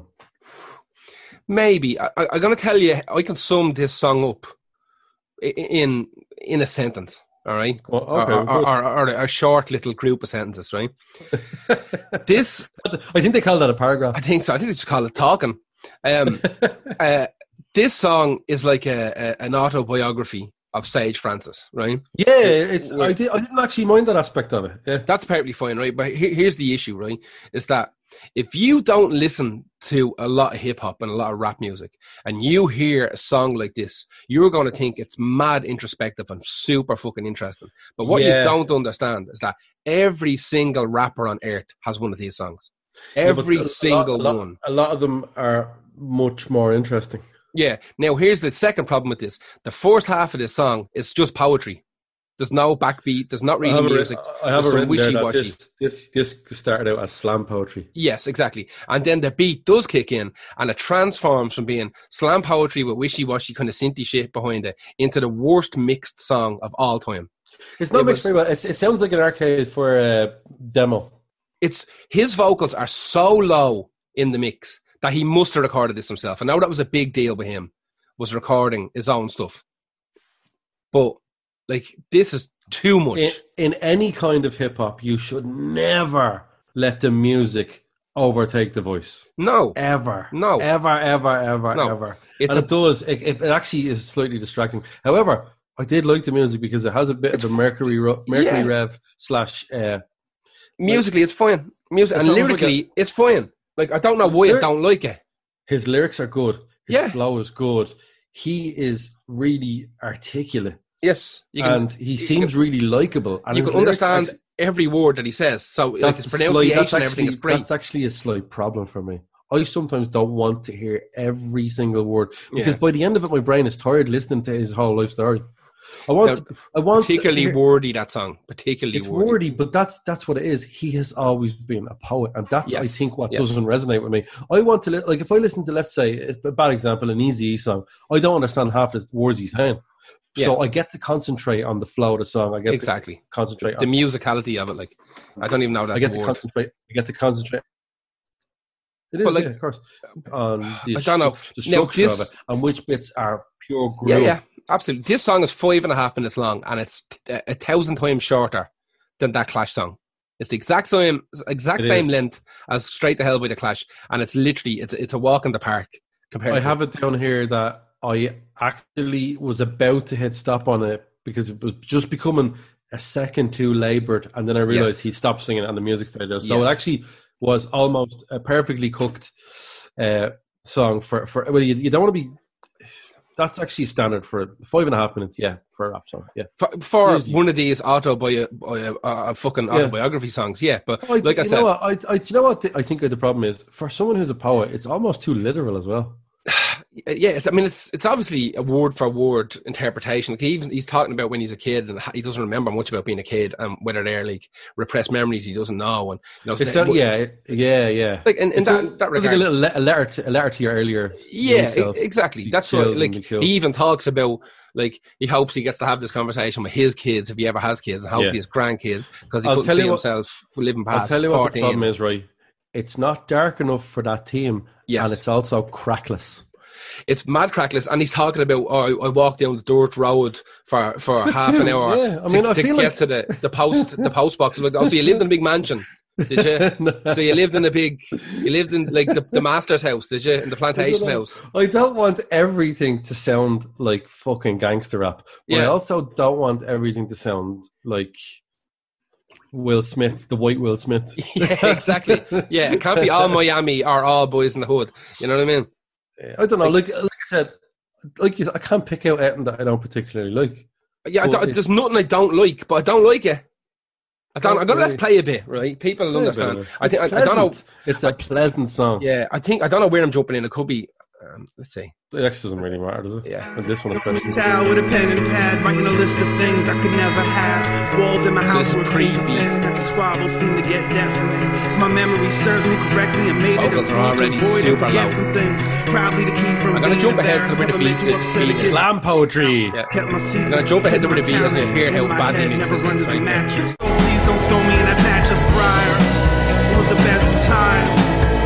Maybe I, I, I'm going to tell you. I can sum this song up i- in in a sentence. All right, Well, okay, or, well, or, or, or a short little group of sentences. Right. This, I think they call that a paragraph. I think so. I think they just call it talking. Um, uh, this song is like a, a an autobiography of Sage Francis. Right. Yeah, it's. I, did, I didn't actually mind that aspect of it. Yeah. That's perfectly fine, right? But he- here's the issue, right? Is that if you don't listen to a lot of hip hop and a lot of rap music, and you hear a song like this, you're going to think it's mad introspective and super fucking interesting. But what Yeah. you don't understand is that every single rapper on earth has one of these songs. Yeah, but Every a lot- single a lot, one. A lot of them are much more interesting. Yeah. Now, here's the second problem with this. The first half of this song is just poetry. There's no backbeat. There's not I really have, music. a, I have There's a some written there that wishy-washy. this, this this started out as slam poetry. Yes, exactly. And then the beat does kick in and it transforms from being slam poetry with wishy-washy kind of synthy shit behind it into the worst mixed song of all time. It's not It mixed was- very well. It's, it sounds like an arcade for a demo. It's his vocals are so low in the mix that he must have recorded this himself. And now that was a big deal with him, was recording his own stuff. But like this is too much. In, in any kind of hip hop, you should never let the music overtake the voice. no. Ever. No. Ever, ever, ever, No. ever. It's and a it does. It, it, it actually is slightly distracting. However, I did like the music because it has a bit It's of a Mercury ro- Mercury yeah. Rev slash. Uh, musically it's fine. Music It and sounds like lyrically it's fine. Like I don't know why I Lyric- don't like it. his lyrics are good. His Yeah. flow is good. He is really articulate, Yes. You can and he seems really likable. And you his can lyrics understand actually- every word that he says. So like that's his a slight- pronunciation that's and everything actually- is great. That's actually a slight problem for me. I sometimes don't want to hear every single word because Yeah. by the end of it, my brain is tired listening to his whole life story. I want, Now, I want Particularly to hear- wordy, that song. Particularly It's wordy. wordy, but that's that's what it is. He has always been a poet, and that's I Yes, think what yes. doesn't resonate with me. I want to li- like if I listen to, let's say, it's a bad example, an Easy song. I don't understand half the words he's saying, so I get to concentrate on the flow of the song. I get Exactly. to concentrate. The on, musicality of it, like I don't even know I that's get a to word. concentrate. I get to concentrate. It is, But, like, yeah, of course, on the, I don't know. the Now, structure this- of it and which bits are pure groove. Yeah, yeah, absolutely. This song is five and a half minutes long, and it's t- a a thousand times shorter than that Clash song. It's the exact same, exact It same is. length as Straight to Hell by the Clash, and it's literally it's it's a walk in the park compared. I to have it down here that I actually was about to hit stop on it because it was just becoming a second too laboured, and then I realised Yes. he stopped singing and the music faded out. So Yes. it actually was almost a perfectly cooked uh, song for, for well, you, you don't want to be. That's actually standard for five and a half minutes, yeah, for a rap song, yeah. for, for Usually. one of these autobi- uh, uh, fucking Yeah. autobiography songs. Yeah, but I, like I you said, know what, I, I, do you know what the, I think the problem is? For someone who's a poet, it's almost too literal as well. Yeah, it's, I mean, it's it's obviously a word for word interpretation. Like he even, he's talking about when he's a kid and he doesn't remember much about being a kid and whether they're like repressed memories he doesn't know. And you know, It's not, yeah, yeah, yeah. like in, in It's that, a, that it's regard, like a little le- a letter, to, a letter to your earlier. yeah, young self. e- exactly. Be That's what chilled like and be killed. he even talks about. Like he hopes he gets to have this conversation with his kids if he ever has kids, and hope Yeah. he has grandkids because he I'll couldn't tell see you what- himself living I'll past tell you what fourteen. the problem is, right? It's not dark enough for that team, Yes. and it's also crackless. It's mad crackless, and he's talking about, oh, I, I walked down the dirt road for, for good half too, an hour yeah. I to, mean, I to feel get like- to the, the post the post box. Like, oh, so you lived in a big mansion, did you? So you lived in a big, you lived in like the, the master's house, did you? In the plantation house. I don't want everything to sound like fucking gangster rap, but I Yeah. also don't want everything to sound like Will Smith, the white Will Smith. Yeah, exactly. Yeah, it can't be all Miami or all boys in the hood. You know what I mean? I don't know. Like, like I said, like you said, I can't pick out anything that I don't particularly like. Yeah, I Well, don't, it's- there's nothing I don't like, but I don't like it. I don't. Oh, I'm gonna let's really? play a bit, right? People will Play a bit understand. of it. I think I, It's I don't know. pleasant. It's a pleasant song. Yeah, I think I don't know where I'm jumping in. It could be. Um, let's see. It actually doesn't really matter, does it? Yeah. And this one especially. Child with a pen and pad, writing a list of things I could never have. Walls in my So house this were is paper pre-beat. thin, and the squabbles seem to get deafening. My memory serves me correctly and made Vocals it a are point to already avoid and super forget low. some things. Probably the key from I'm gonna being jump ahead to embarrassed, where the never meant beats to is- upset a beat is. kid. Slam poetry. Yeah. Kept my secret. I'm gonna jump ahead to where the beat is, and My hear how talents badly in my mixed head, this never is, run to the right? mattress. Oh, please don't throw me in that patch of briar. It was the best of times.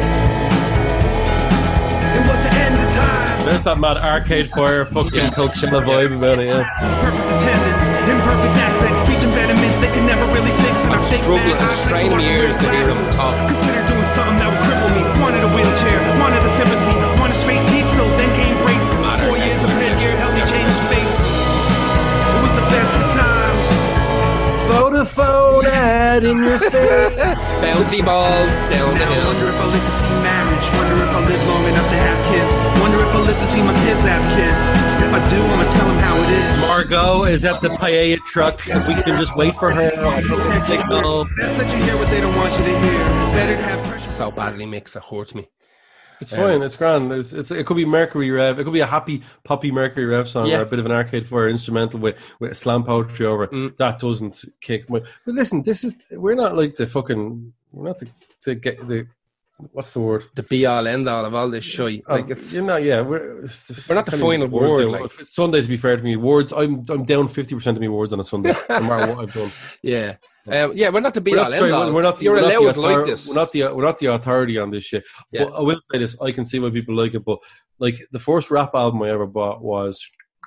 It was the end of time. There's that mad Arcade Fire fucking Coachella vibe about it, yeah. Perfect attendance, imperfect accent, speech impediment they can never really fix. And I'm I think struggling, that I'm I straining my ears to hear him glasses. talk. Consider doing something that would cripple me. Wanted a wheelchair, wanted the sympathy, wanted straight teeth, so then came braces. Matter. Four years of headgear helped me change the face. It was the best of times. Vodafone ad in your face. Bouncy balls down the Now I hill. wonder if I live to see marriage. Wonder if I live long enough to have kids. Wonder if I live to see my kids have kids. If I do, I'ma tell them how it is. Margot is at the paella truck. If we can just wait for her, I think the signal. Best that you hear what they don't want you to hear. Better to have pressure. So badly mixed, it hurts me. It's fine. It's grand. It's, it's it could be Mercury Rev. It could be a happy poppy Mercury Rev song Yeah. or a bit of an Arcade Fire instrumental with with slam poetry over it. Mm. That doesn't kick my. But listen, this is we're not like the fucking. We're not the to get the. What's the word? The be all end all of all this shit. Like Um, it's you're not. Yeah, we're it's just- We're not the I can't even final get words word, out. like. If it's Sunday, to be fair to me, words. I'm I'm down fifty percent of my words on a Sunday, no matter what I've done. yeah, um, yeah. We're not the be We're all not, end sorry, all. we're not the, You're we're not the allowed to like author- this. We're not the we're not the authority on this shit. Yeah. But I will say this: I can see why people like it. But like the first rap album I ever bought was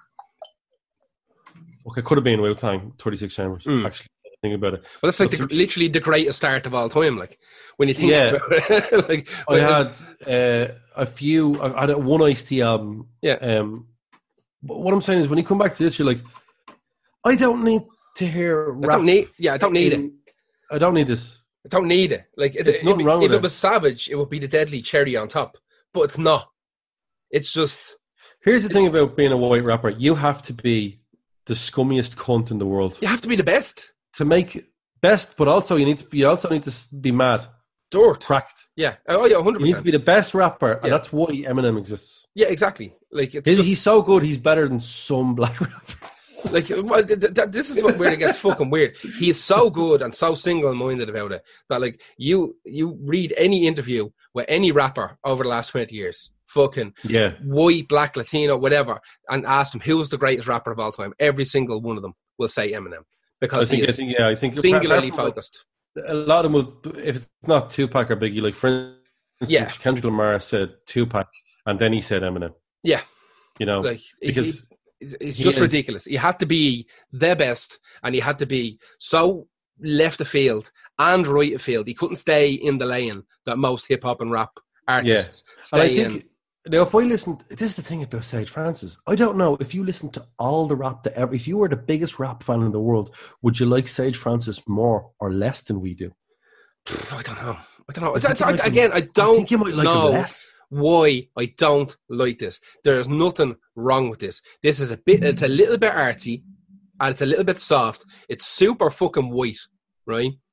okay, could have been Wu Tang, thirty-six Chambers. Mm. Actually, think about it. Well, that's like But the, literally the greatest start of all time. Like when you think Yeah. about it, like I had uh, a few. I had a one Ice-T album. Yeah. Um, but what I'm saying is, when you come back to this, you're like, I don't need to hear I rap. don't need. Yeah, I don't need it. in- I don't need this. I don't need it. Like if, There's if, nothing wrong if with it it. was Savage, it would be the deadly cherry on top. But it's not. It's just Here's the thing about being a white rapper: you have to be the scummiest cunt in the world you have to be the best. to make best, but also you need to. You also need to s- be mad, Dirt. cracked. Yeah. Oh yeah, hundred You need to percent. be the best rapper, and Yeah. that's why Eminem exists. Yeah, exactly. Like it's He's, just, he's so good; he's better than some black rappers. like well, th- th- this is what where it gets fucking weird. He is so good and so single-minded about it that like you you read any interview with any rapper over the last twenty years, fucking Yeah, white, black, Latino, whatever, and ask them who's the greatest rapper of all time. Every single one of them will say Eminem I because think. he I is think. Yeah, I think singularly apart from, like, focused. a lot of them will, if it's not Tupac or Biggie, like for instance, Yeah. Kendrick Lamar said Tupac, and then he said Eminem. Yeah, You know, like because it's, it's, it's he just is- ridiculous. He had to be the best, and he had to be so left the field and right of field. He couldn't stay in the lane that most hip hop and rap artists and I stay think in. now if I listen, this is the thing about Sage Francis. I don't know if you listen to all the rap that ever. If you were the biggest rap fan in the world, would you like Sage Francis more or less than we do? I don't know. I don't know. I It's, think it's, you I, like him- again, I I don't think you might like know him less. why I don't like this. There's nothing wrong with this. This is a bit. It's a little bit artsy, and it's a little bit soft. It's super fucking white, right?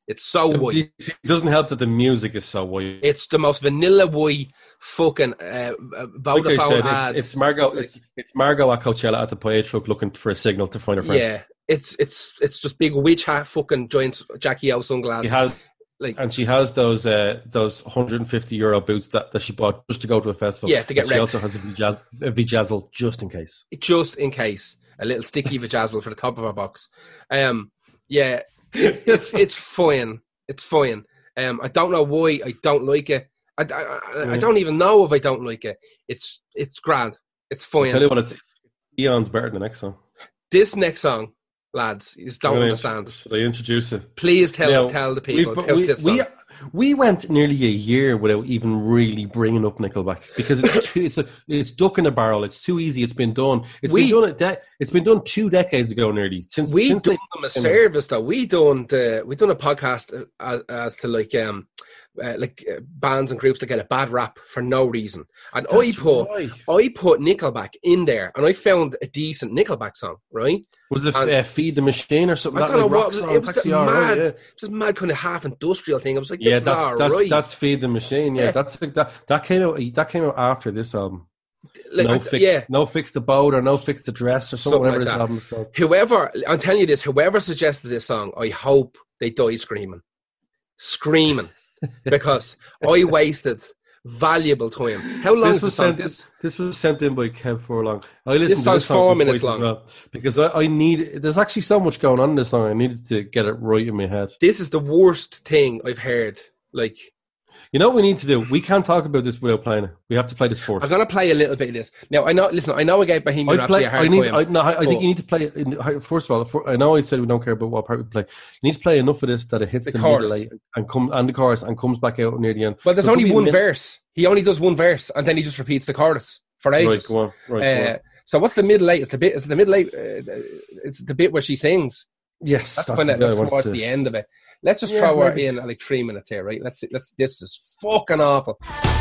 It's so white. It doesn't help that the music is so white. It's the most vanilla white fucking uh, Vodafone like I said, ads. It's, it's Margot. It's, it's Margot at Coachella at the parade truck looking for a signal to find her friends. Yeah, it's it's it's just big witch hat, fucking giant Jackie O sunglasses. She has, like, and she has those uh, those one hundred fifty euro boots that, that she bought just to go to a festival. Yeah, to get and she wrecked. also has a Vijaz- a Vijazzle just in case. Just in case, a little sticky vajazzle for the top of our box. Um, yeah, it, it's it's fine. It's fine. Um, I don't know why I don't like it. I, I, I, I don't even know if I don't like it. It's it's grand. It's I'll fine. tell you what, it's, it's eons better than the next song. This next song, lads, you don't Should I understand. int- Should I introduce it? Please tell Now, tell the people we've- about we, this song. we, we went nearly a year without even really bringing up Nickelback because it's too, it's a, it's duck in a barrel. It's too easy. It's been done. It's We- been done. A de- it's been done two decades ago nearly. Since we since done they- them a service though. We done the we done a podcast as, as to like um uh, like uh, bands and groups that get a bad rap for no reason. And I That's put right. I put Nickelback in there, and I found a decent Nickelback song. Right? Was it and- uh, Feed the Machine or something? I that, don't know like, rock what song? it was. It's actually Mad, all right, yeah. just mad kind of half industrial thing. I was like, this Yeah, is that's all that's right. that's Feed the Machine. Yeah, Yeah. that's like that. That came out. That came out after this album. Like, no I- fix, yeah. no fix the boat or no fix the dress or something. Something Whatever like this that. album is called. Whoever, I'm telling you this, whoever suggested this song, I hope they die screaming. Screaming. Because I wasted valuable time. How long This is the was song? sent. This? This was sent in by Kev Furlong. I listened This to song's this song four twice minutes as long. well because I, I need. There's actually so much going on in this song. I needed to get it right in my head. This is the worst thing I've heard. Like, You know what we need to do? We can't talk about this without playing it. We have to play this first. I'm going to play a little bit of this. Now, I know, listen, I know I gave Bohemian I'd Rhapsody play, a hard I need. time. I, no, I, I but- think you need to play it. In, first of all, for, I know I said we don't care about what part we play. You need to play enough of this that it hits The the, chorus. middle eight and come and the chorus and comes back out near the end. Well, there's So it could only be a one min- verse. He only does one verse, and then he just repeats the chorus for ages. Right, go on. Right, go Uh, on. so what's the middle eight? It's the bit. It's the middle eight. Uh, it's the bit where she sings. Yes, That's, that's when the it, bit I that's wanted towards to- the end of it. Let's just Yeah, throw her maybe. in at like three minutes here, right? Let's see. Let's. This is fucking awful.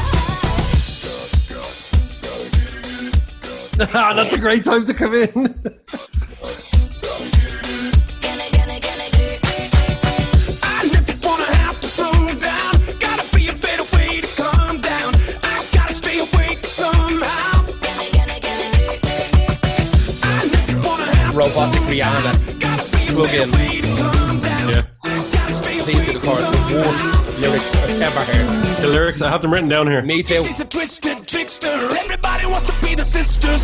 That's a great time to come in. I never wanna have to slow down. Gotta be a better way to calm down. I gotta stay awake somehow. I never wanna have Robotic Rihanna. gotta be a Plug better in. way to calm down. Yeah. Gotta stay These are the awake chorus. The worst lyrics I've ever heard. The lyrics, I have them written down here. Me too. She's a twisted trickster. Everybody wants to be the sisters.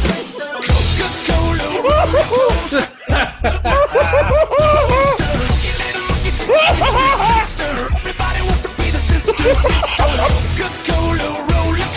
Coca-Cola. Everybody wants to be the sisters. Coca-Cola roller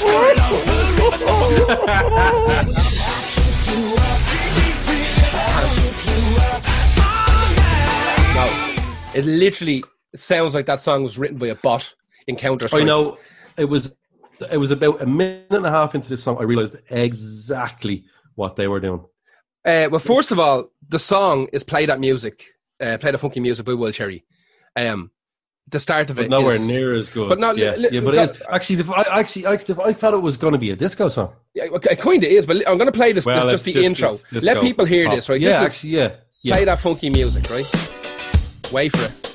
coaster. No, it literally sounds like that song was written by a bot in Counter Strike. I know it was. It was about a minute and a half into this song. I realized exactly what they were doing. Uh, well, first of all, the song is "Play That Music," uh, "Play That Funky Music" by Will Cherry. Um, the start of But it nowhere is- near as good. But not- yeah, li- yeah, but li- it is actually. The, I actually, I, I thought it was going to be a disco song. Yeah, okay, it kind of is, but I'm going to play this, Well, just the it's- intro. it's disco Let people hear pop. this, right? Yeah, this is actually, yeah. "Play yeah. That Funky Music," right? Wait for it.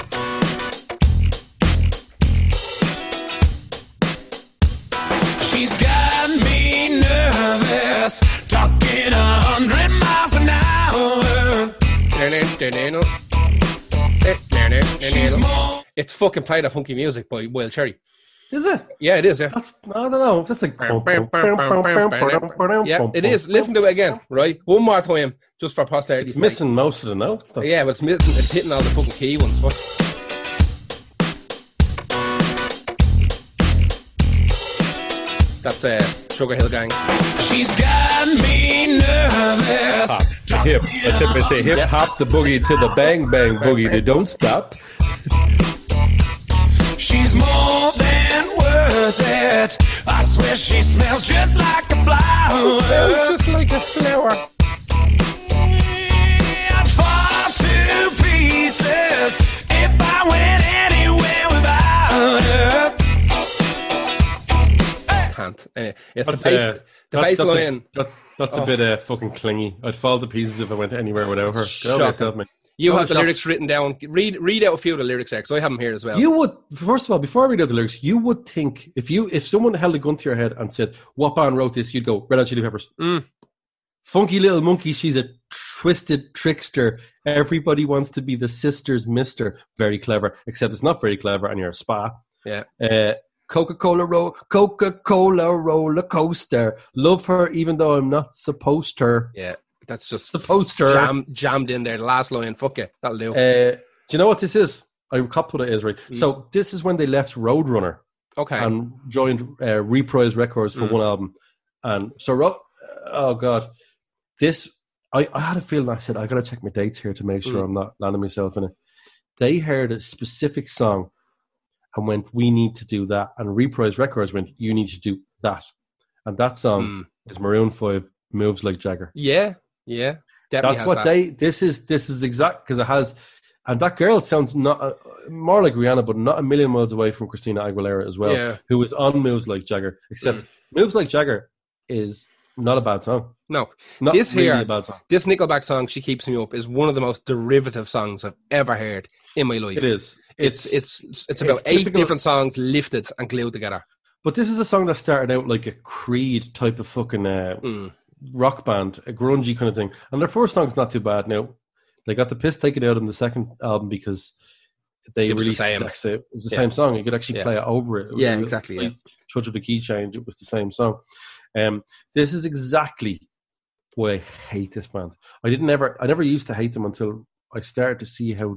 She's got me nervous, talking a hundred miles an hour. She's more. It's fucking "Play That Funky Music" by Will Cherry. Is it? Yeah, it is, yeah. That's I don't know. That's like Yeah, it is. Listen to it again, right? One more time, just for posterity. It's missing most of the notes. Though. Yeah, but it's, missing, it's hitting all the fucking key ones. What? That's uh, Sugar Hill Gang. She's got me nervous. Ah, the hip. I said, I say hip hop the boogie to the bang bang boogie. They don't stop. She's more than worth it. I swear she smells just like a flower. Sounds just like a flower. I'd fall to pieces if I went anywhere without her. Can't. Anyway, it's That's, the bass, uh, the that- bass that's a- line. that- That's Oh. a bit uh, fucking clingy. I'd fall to pieces if I went anywhere without her. Get over Shocking. yourself, mate. You Go have to the shop. lyrics written down. Read read out a few of the lyrics there, because I have them here as well. You would, first of all, before I read out the lyrics, you would think if you if someone held a gun to your head and said, "What band wrote this?" You'd go, "Red Hot Chili Peppers." Mm. Funky little monkey, she's a twisted trickster. Everybody wants to be the sister's mister. Very clever, except it's not very clever, and you're a spa. Yeah. Uh, Coca-Cola ro- Coca-Cola roller coaster. Love her even though I'm not supposed to. Yeah. That's just Supposed to. jam, jammed in there. The last line. Fuck it. That'll do. Uh, do you know what this is? I copped what it is, right? Mm. So this is when they left Roadrunner okay. and joined uh, Reprise Records for Mm. one album. And so, Ro- oh God, this, I, I had a feeling, I said, I got to check my dates here to make sure Mm. I'm not landing myself in it. They heard a specific song and went, we need to do that. And Reprise Records went, you need to do that. And that song Mm. is Maroon five, Moves Like Jagger. Yeah. Yeah. Definitely That's has what that. they, this is, this is exact, because it has, and that girl sounds not uh, more like Rihanna, but not a million miles away from Christina Aguilera as well, Yeah. who was on Moves Like Jagger. Except Mm. Moves Like Jagger is not a bad song. No. Not This really here- a bad song. This Nickelback song, She Keeps Me Up, is one of the most derivative songs I've ever heard in my life. It is. It's it's it's, it's about it's eight typical- different songs lifted and glued together. But this is a song that started out like a Creed type of fucking uh, Mm. rock band, a grungy kind of thing. And their first song's not too bad. Now, they got the piss taken out on the second album because they It was the released the same. exact same. It was the Yeah. same song. You could actually Yeah. play it over it. It was Yeah, a little exactly, slight touch of the key change. It was the same song. Um, this is exactly why I hate this band. I didn't ever, I never used to hate them until I started to see how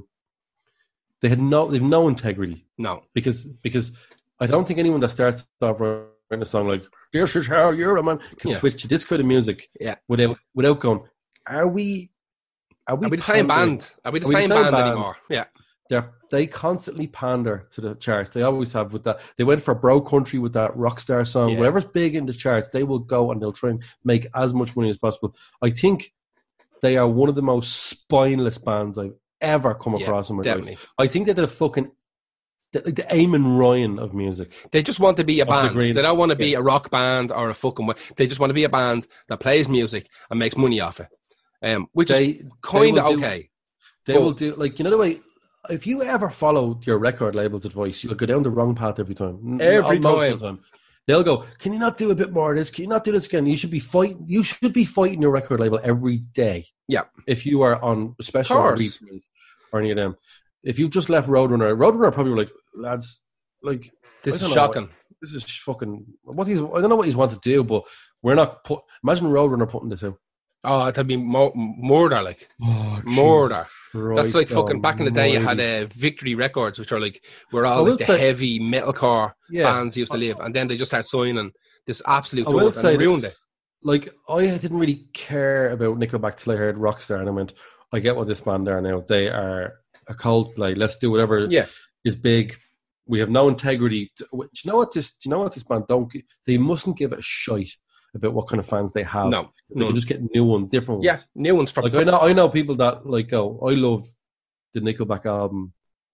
they had no, they've no integrity. No. Because because I don't think anyone that starts off writing a song like "This is how you're a man" can Yeah. switch to this kind of music Yeah. without without going, are we are we, Are we the same pandering?" band? Are we the Are we the same same band band? anymore? Yeah. They're, they constantly pander to the charts. They always have with that. They went for Bro Country with that Rockstar song. Yeah. Whatever's big in the charts, they will go and they'll try and make as much money as possible. I think they are one of the most spineless bands I've ever come Yeah, across in my definitely. life. I think they're the fucking the, like the Eamon Ryan of music. They just want to be a Of the band. green- They don't want to be yeah. a rock band or a fucking. They just want to be a band that plays music and makes money off it. Um, which They is kind of will do- okay. They But- will do like you know the way. If you ever follow your record label's advice, you'll go down the wrong path every time. N- Every most time. of the time. They'll go, can you not do a bit more of this? Can you not do this again? You should be fighting. You should be fighting your record label every day. Yeah. If you are on special Course. replays or any of them. If you've just left Roadrunner, Roadrunner probably were like, lads, like This I is don't know shocking. what- this is fucking what he's. I don't know what he's want to do, but we're not put. Imagine Roadrunner putting this out. Oh, that'd be mo- murder, like Oh, murder. Jesus That's like Christ fucking back in the day. You had almighty. uh, Victory Records, which are like were I all will like the say- heavy metalcore Yeah. bands used to live, and then they just start signing this absolute I will dirt, and say they ruined this, it. like I didn't really care about Nickelback till I heard Rockstar, and I went, I get what this band are now. They are a Coldplay. Let's do whatever Yeah. is big. We have no integrity. Do you know what this? Do you know what this band don't? gi- They mustn't give a shite about what kind of fans they have. No, they no. can just get new ones, different ones. Yeah, new ones from Like I know, I know people that like go. I love the Nickelback album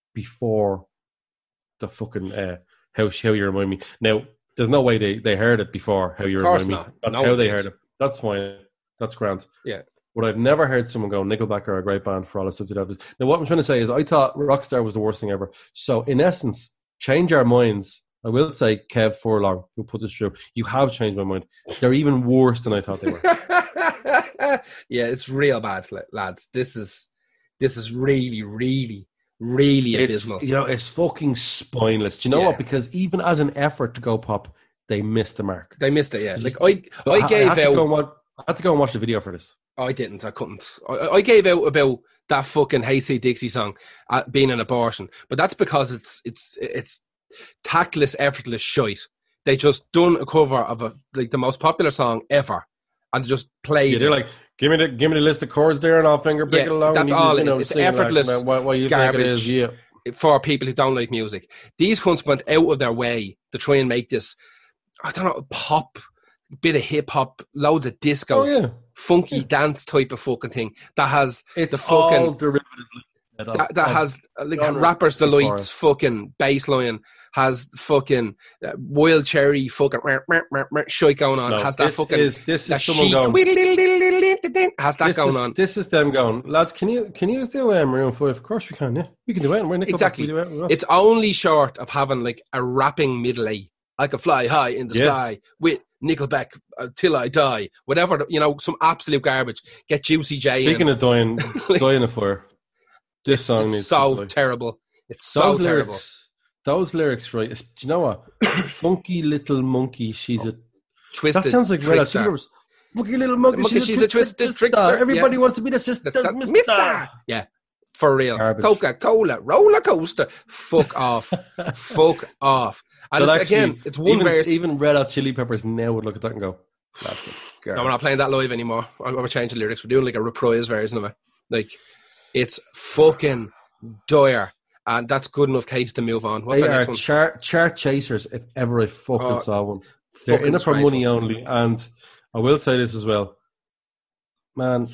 before the fucking uh, how how you remind me. Now, there's no way they, they heard it before how you Of course remind me. not. That's No how they one heard did. it. That's fine. That's grand. Yeah. But I've never heard someone go, Nickelback are a great band for all the stuff that happens. Now, what I'm trying to say is I thought Rockstar was the worst thing ever. So, in essence, change our minds. I will say, Kev Furlong, who put this through, you have changed my mind. They're even worse than I thought they were. Yeah, it's real bad, la- lads. This is this is really, really, really It's, abysmal. you know, it's fucking spineless. Do you know Yeah. what? Because even as an effort to go pop, they missed the mark. They missed it. Yeah, Just- like I, I I gave had to out. go and watch, I had to go and watch the video for this. I didn't. I couldn't. I, I gave out about that fucking Hey Say Dixie song uh, being an abortion, but that's because it's it's it's tactless, effortless shite. They just done a cover of a like the most popular song ever, and just played. Yeah, they're it. like, give me the give me the list of chords there, and I'll finger pick Yeah, it along. that's and you all just, it you is. know, It's sing like, effortless man, what, what you garbage. think it is, yeah. for people who don't like music. These cunts went out of their way to try and make this, I don't know, pop, bit of hip hop, loads of disco, Oh yeah, funky Yeah. dance type of fucking thing that has it's the fucking all derivative. of, that, that of has uh, like genre Rappers before. Delight's fucking bass line, has fucking uh, Wild Cherry fucking shite going on, No, has that this fucking is this that is someone chic going. has that This going is, on. this is them going, lads. Can you can you just do um, Maroon Five? Of course we can. Yeah, we can do it. We're Nickelback, Exactly. we do it, we will. It's only short of having like a rapping middle A. I could fly high in the Yeah. sky with Nickelback uh, till I die. Whatever, you know, some absolute garbage. Get Juicy J Speaking in. of dying, dying of fire, this It's song needs so to die. terrible. It's so Those terrible. lyrics, those lyrics, right? it's- Do you know what? Funky little monkey, she's a. Twisted. That sounds like Red Hot trickster. Chili Peppers. Funky little monkey, Monkey, she's, a twisted, trickster. Everybody yeah. wants to be the sister, That's that- mister. Mister. Yeah, for real. Garbage. Coca-Cola, roller coaster. Fuck off. Fuck off. And But it's, again, actually, it's one even, verse. Even Red Hot Chili Peppers now would look at that and go, "That's it." No, we're not playing that live anymore. I'm going to change the lyrics. We're doing like a reprise version of it. Like, it's fucking dire. And that's good enough case to move on. What's They our are next one? chart, chart chasers if ever I fucking Oh, saw one. They're Fucking in it for disgraceful. money only. And I will say this as well. Man,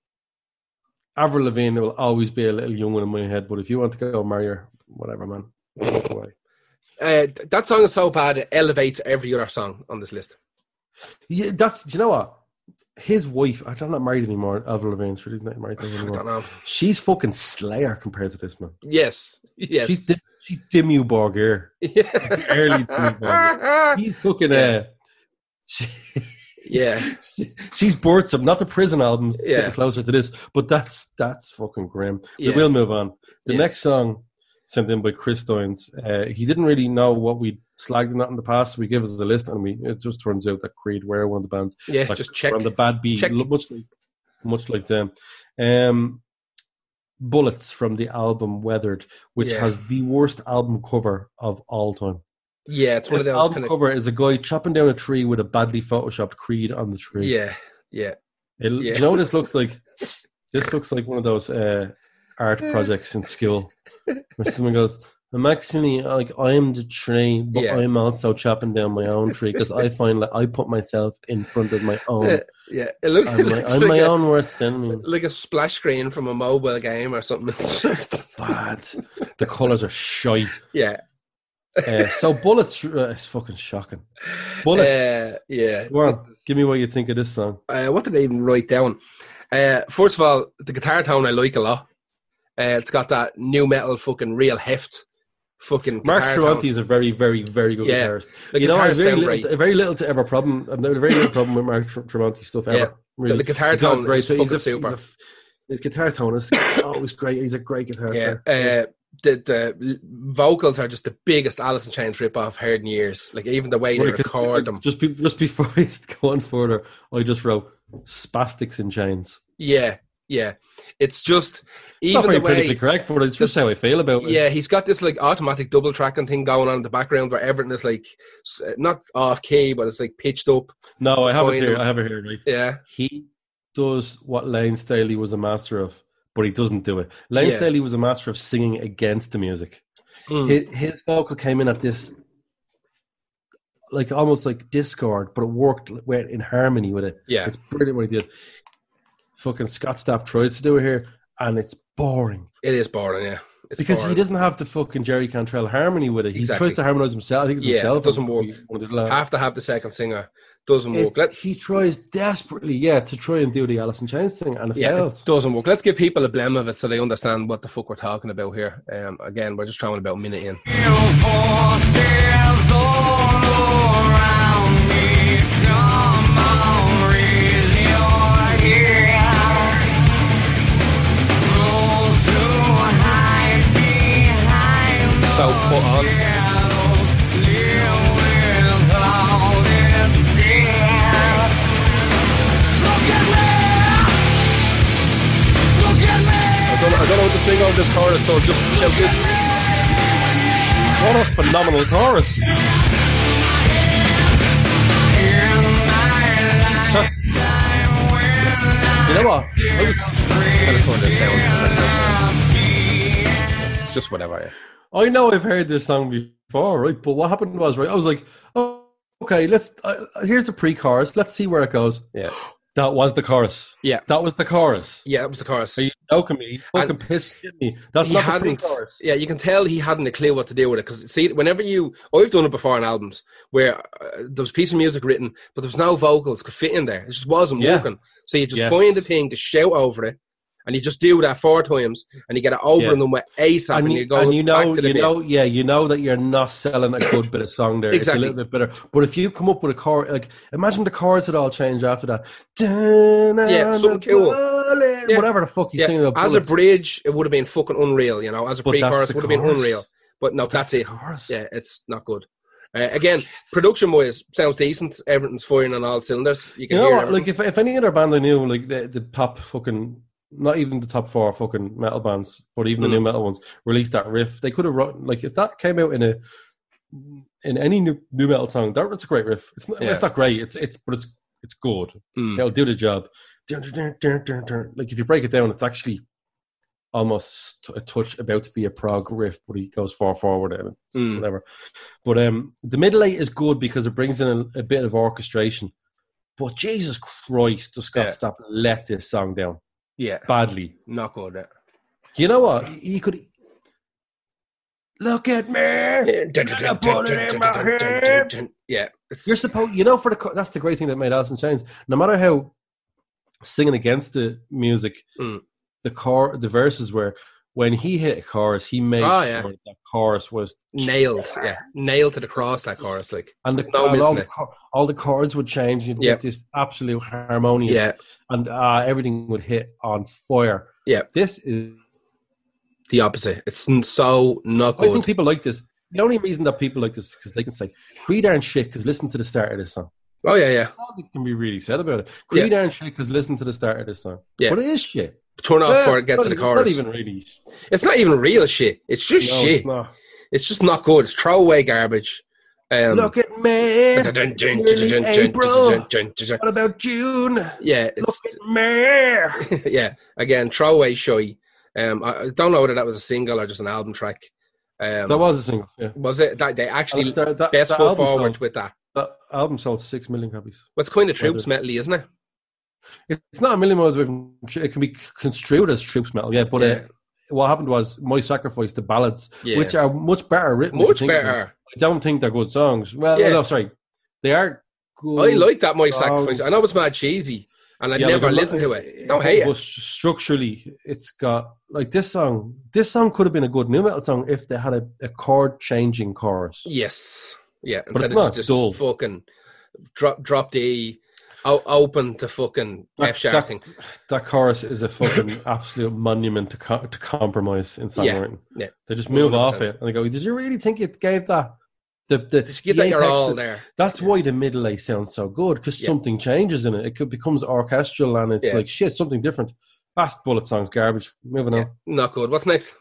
Avril Lavigne will always be a little young one in my head, but if you want to go marry her, whatever, man. Walk away. Uh, th- that song is so bad, it elevates every other song on this list. Yeah, that's, do you know what? His wife, I'm not married anymore, Avril Lavigne, she's not married to him I anymore. don't know. She's fucking Slayer compared to this, man. Yes. Yes. She's, Dim- she's Dimmu Borgir. yeah. Early Dimmu Borgir. He's fucking, uh, she, yeah. she's birthed some, not the prison albums, it's Yeah. getting closer to this, but that's that's fucking grim. Yeah. We will move on. The Yeah. next song sent in by Chris Doynes. Uh, he didn't really know what we slagged in that in the past, so we gave us a list, and we it just turns out that Creed were one of the bands. Yeah, Like, just check. on the bad beat, check. much like much like them. Um, Bullets from the album Weathered, which Yeah. has the worst album cover of all time. Yeah, it's one of This those album kind of. cover is a guy chopping down a tree with a badly photoshopped Creed on the tree. Yeah. Yeah. It, Yeah. Do you know what this looks like? This looks like one of those uh, art projects in school where someone goes, I'm actually like I'm the tree, but Yeah. I'm also chopping down my own tree because I find like I put myself in front of my own. Yeah. Yeah. It looks, I'm, it my, looks I'm like, my a, own worst enemy. like a splash screen from a mobile game or something. It's just. Bad. The colours are shy. Yeah. Uh, so Bullets uh, is fucking shocking. Bullets. Uh, yeah. Go on, give me what you think of this song. Uh, what did I even write down? Uh, first of all, the guitar tone I like a lot. Uh, it's got that new metal fucking real heft. Fucking Mark guitar Tremonti tone. is a very, very, very good Yeah. guitarist. The you know, I have guitars very sound little, great. very little to ever problem. I've never very little problem with Mark Tre- Tremonti stuff ever. Yeah. Really. The guitar He's got tone great. is So he's fucking a, super. he's a f- his guitar tone is always great. He's a great guitar Yeah. player. Uh, the the vocals are just the biggest Alice in Chains rip off I've heard in years. Like even the way they Right, 'cause, record uh, them. Just, be, just before I go on further, I just wrote Spastics in Chains. Yeah. Yeah. It's just It's even not very the way. politically correct, but it's just how I feel about it. Yeah, he's got this like automatic double tracking thing going on in the background where everything is like s- not off key, but it's like pitched up. No, I have it Point here. him. I have it here. Right. Yeah. He does what Lane Staley was a master of, but he doesn't do it. Lane Yeah. Staley was a master of singing against the music. Mm. His, his vocal came in at this, like almost like discord, but it worked with- in harmony with it. Yeah. It's brilliant what he did. Fucking Scott Stapp tries to do it here, and it's boring It is boring, yeah. It's because boring. he doesn't have the fucking Jerry Cantrell harmony with it. He Exactly. tries to harmonize himself. I think it's Yeah, himself. it doesn't and work. he wanted to laugh. have to have the second singer. Doesn't It- work. Let, he tries desperately, yeah, to try and do the Alice in Chains thing, and it yeah, fails. it doesn't work. Let's give people a blem of it so they understand what the fuck we're talking about here. Um, again, we're just throwing about a minute in. So put on. I don't, I don't know what to sing over this chorus, so just shout this. What a phenomenal chorus! You know what? I was, Gotta slow this down. It's just whatever. Yeah. I know I've heard this song before, right? But what happened was, right? I was like, oh, okay, let's. Uh, here's the pre-chorus. Let's see where it goes. Yeah. That was the chorus. Yeah. That was the chorus. Yeah, it was the chorus. Are you joking me? You fucking And pissed me. That's He not the hadn't. pre-chorus. Yeah, you can tell he hadn't a clue what to do with it. Because see, whenever you, I've done it before on albums where uh, there was a piece of music written, but there was no vocals could fit in there. It just wasn't Yeah. working. So you just Yes. find the thing to shout over it, and you just do that four times, and you get it over Yeah. and then with ASAP, and, And you, you, go and you back know, to the you bit. know, yeah, you know that you're not selling a good bit of song there. Exactly. It's a little bit better. But if you come up with a chorus, like imagine the chorus had all changed after that. Yeah, Yeah, something cool. Yeah. Whatever the fuck he's Yeah, singing about. as a bullets. bridge, it would have been fucking unreal. You know, as a But that's pre-chorus, the would have been chorus. unreal. But no, that's, the it. chorus. Yeah, it's not good. Uh, again, production-wise, sounds decent. Everything's firing on all cylinders. You You can know hear what? everything. Like if if any other band I knew, like the, the top fucking, not even the top four fucking metal bands, but even the Mm. new metal ones, released that riff, they could have wrote like if that came out in a in any new new metal song, that it's a great riff. It's not, Yeah. it's not great. It's it's but it's it's good. Mm. It'll do the job. Dun, dun, dun, dun, dun, dun. Like if you break it down, it's actually almost a touch about to be a prog riff, but he goes far forward and it's Mm. whatever. But um, the middle eight is good because it brings in a, a bit of orchestration. But Jesus Christ, does Scott Yeah. Stapp let this song down Yeah, badly? not good. Yeah. You know what? He could look at me. I put it in my head. Yeah, it's, You're supposed, you know, for the cho- that's the great thing that made Alice in Chains. No matter how singing against the music, Mm. the core, the verses were when he hit a chorus, he made Oh, sure yeah. that chorus was, nailed. Yeah, nailed to the cross. That chorus, like and, the, No and missing all, the, it. cho- all the chords would change. You'd Yeah. get this absolute harmonious, yeah, and uh, everything would hit on fire. Yeah. This is. the opposite. It's n- so not I think good. people like this. The only reason that people like this is because they can say Creed aren't shit because listen to the start of this song. Oh yeah, yeah. All that can be really said about it. Creed aren't shit because listen to the start of this song. Yeah. But it is shit. Turn off Well, before it gets to the it's chorus. Not even really. It's not even real shit. It's just No, shit. it's not. It's just not good. It's throwaway garbage. Um, Look at me. Nearly April. What about June? Yeah, Look it's, at me. yeah. Again, throwaway shy. Um, I I don't know whether that was a single or just an album track. Um, That was a single. Yeah. was it that they actually That, that, best that foot album forward sold, with that? that album sold six million copies. What's kind of Well, troops the- metally, isn't it? It's not a million miles away from. It can be construed as troops metal, yeah. But Yeah. uh, what happened was My Sacrifice, the ballads, Yeah. which are much better written. if you Much think of them. better. I don't think they're good songs. Well, Yeah. no, sorry, they are good. I like that My songs. Sacrifice. I know it's mad cheesy, and I'd Yeah, never like, a lot- listened to it. Don't hate but it. structurally, it's got like this song. This song could have been a good new metal song if they had a, a chord changing chorus. Yes. Yeah. But Instead it's of not, just it's this dull. fucking drop drop D o- open to fucking That- F sharp that- thing. That chorus is a fucking absolute monument to co- to compromise in Yeah, songwriting. yeah. They just move one hundred off percent. it and they go, "Did you really think it gave that?" The, the, Did you give the that your apex all of- there? That's why the middle eight sounds so good because Yeah. something changes in it. It could, becomes orchestral and it's Yeah. like shit, something different. Fast Bullet song's garbage. Moving Yeah. on. Not good. What's next?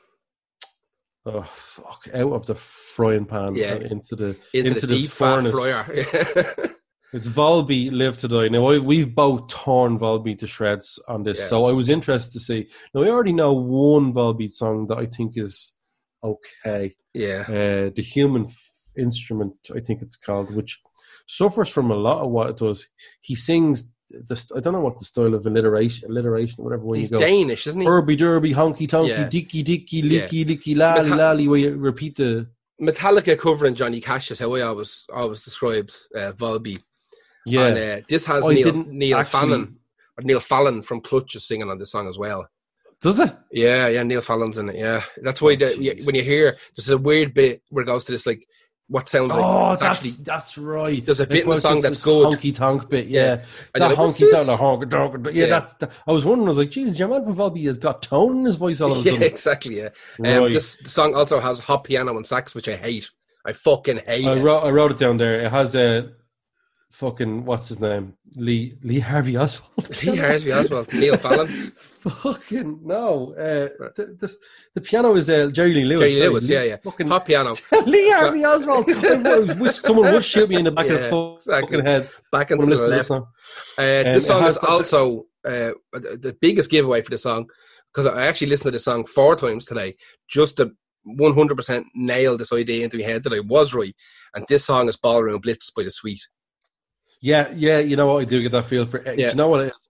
Oh fuck! Out of the frying pan Yeah. and into the Into, the, deep fat furnace. fryer. It's Volbeat Live to Die. Now I, we've both torn Volbeat to shreds on this, Yeah. so I was interested to see. Now I already know one Volbeat song that I think is okay. yeah. Uh, the Human F- Instrument, I think it's called, which suffers from a lot of what it does. He sings. The, st- I don't know what the style of alliteration, alliteration, whatever way He's you go. Danish, isn't he? Herby derby, honky tonky, Yeah. dicky dicky, Yeah. licky licky, lally Meta- lally. Where you repeat the Metallica covering Johnny Cash is how I always always described uh, Volbeat. yeah. And uh, this has I Neil didn't Neil actually- Fallon or Neil Fallon from Clutch is singing on this song as well. Does it? Yeah, yeah, Neil Fallon's in it. Yeah, that's why Oh, the, you- jeez. when you hear there's a weird bit where it goes to this like what sounds like Oh, it's that's actually that's right. there's a bit in the It was song this- that's this good. honky tonk bit, yeah. Yeah. And That you're like, what's honky this? tonk, honky tonk. Yeah, Yeah. that's. That, I was wondering. I was like, Jesus, your man from Volbeat has got tone in his voice all of a Yeah, sudden. exactly. Yeah. Um, Right. this song also has hot piano and sax, which I hate. I fucking hate I it. wrote, I wrote it down there. It has a fucking what's his name? Lee Lee Harvey Oswald. Lee Harvey Oswald, Neil Fallon. Fucking no. Uh, the, this, the piano is uh, Jerry Lee Lewis. Jerry sorry. Lewis, Lee yeah, yeah. Fucking Hot piano. Lee Harvey Oswald. I wish someone would shoot me in the back of Yeah, the exactly. fucking head. Back when into I'm the listening to left. this song. Uh, Um, this it song has is the- also uh, the biggest giveaway for the song because I actually listened to this song four times today just to one hundred percent nail this idea into my head that I was right. And this song is Ballroom Blitz by The Sweet. Yeah, yeah, you know what? I do get that feel for it. Yeah. You know what it is?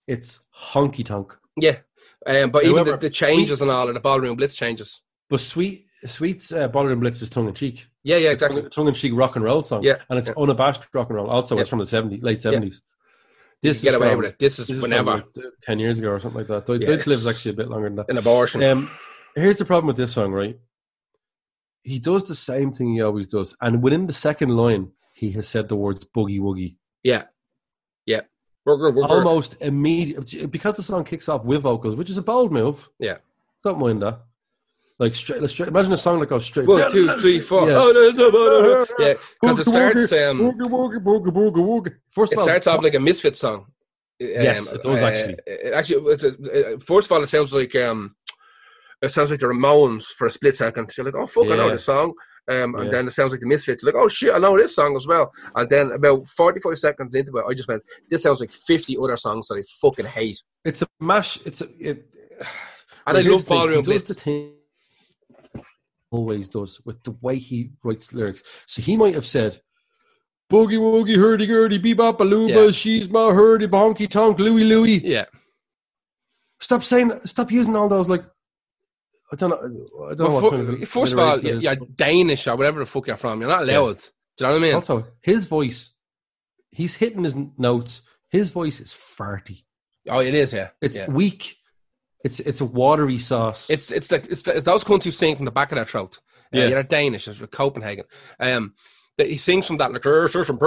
it's honky tonk. Yeah, um, but even However, the, the changes Sweet- and all of the ballroom blitz changes. But Sweet Sweet's uh, Ballroom Blitz is tongue in cheek. Yeah, yeah, exactly. Tongue in cheek rock and roll song. Yeah, and it's yeah. unabashed rock and roll. Also, it's Yeah. from the seventies, late seventies. This You get is away from, with it. This is this is whenever from, like, ten years ago or something like that. Deutsch Yeah, lives it's- actually a bit longer than that. an abortion. Um, here's the problem with this song, right? He does the same thing he always does, and within the second line, he has said the words "boogie woogie" yeah, yeah. Burger, burger. almost immediately because the song kicks off with vocals, which is a bold move. Yeah. Don't mind that. Like straight, straight imagine a song that goes straight. One, two, three, four. Yeah. Oh, no, no, no, no. Yeah, because it Boogie, starts. Um, boogie, boogie, boogie, boogie, boogie. First it of all, starts off like a Misfits song. Um, Yes, it does, uh, actually. it actually, it's a, uh, first of all, it sounds like um, it sounds like the Ramones for a split second. You're like, oh fuck, I know Yeah. this song. Um, and Yeah. then it sounds like the Misfits. You're like, oh shit, I know this song as well. And then about forty-five seconds into it, I just went, this sounds like fifty other songs that I fucking hate. it's a mash. It's a. It, And I here's love the thing, Ballroom He does Blitz. the thing always does with the way he writes lyrics. So he might have said, "Boogie woogie, hurdy gurdy, bebop balooba, Yeah. she's my hurdy bonky tonk, Louie Louie." Yeah. Stop saying that. Stop using all those like. I don't know. I don't know Well, what fir- kind of first of all, alliteration you're, it you're is. Danish or whatever the fuck you're from. You're not allowed. Do you know what I mean? Also, his voice, he's hitting his notes. His voice is farty. Oh, it is, yeah. It's yeah. weak. It's it's a watery sauce. It's it's like it's, it's those cunts who sing from the back of their throat. Uh, Yeah. You're Danish, it's from Copenhagen. Um, that he sings from that like, and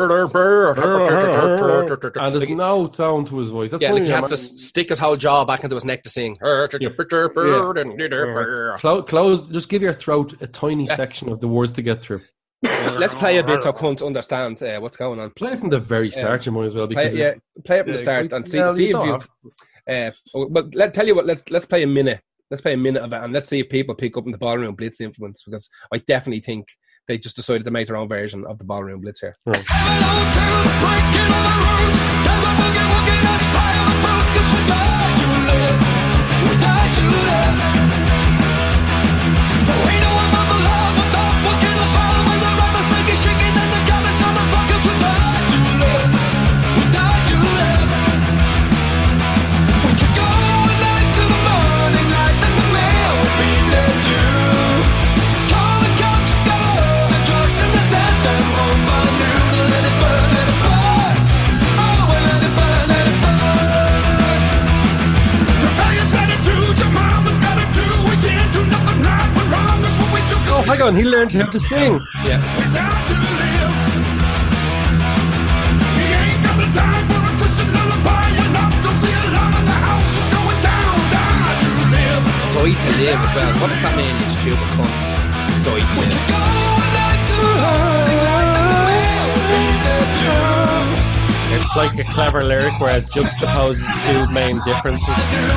there's like, no tone to his voice. That's yeah, one like he of has to your s- stick his whole jaw back into his neck to sing. Clo- close. Just give your throat a tiny Yeah. section of the words to get through. Let's play a bit so cunts understand uh, what's going on. Play from the very start, you might as well. Play, Because yeah, play it from yeah, the start we- and see, no, see you if don't you. have Uh, oh, but let tell you what. Let's let's play a minute. Let's play a minute of it, and let's see if people pick up on the Ballroom Blitz influence. Because I definitely think they just decided to make their own version of the Ballroom Blitz here. oh, hang on, he learned how to sing. Yeah, die to live as well. What does that mean? You stupid cunt. Die to live. It's like a clever lyric where it juxtaposes two main differences.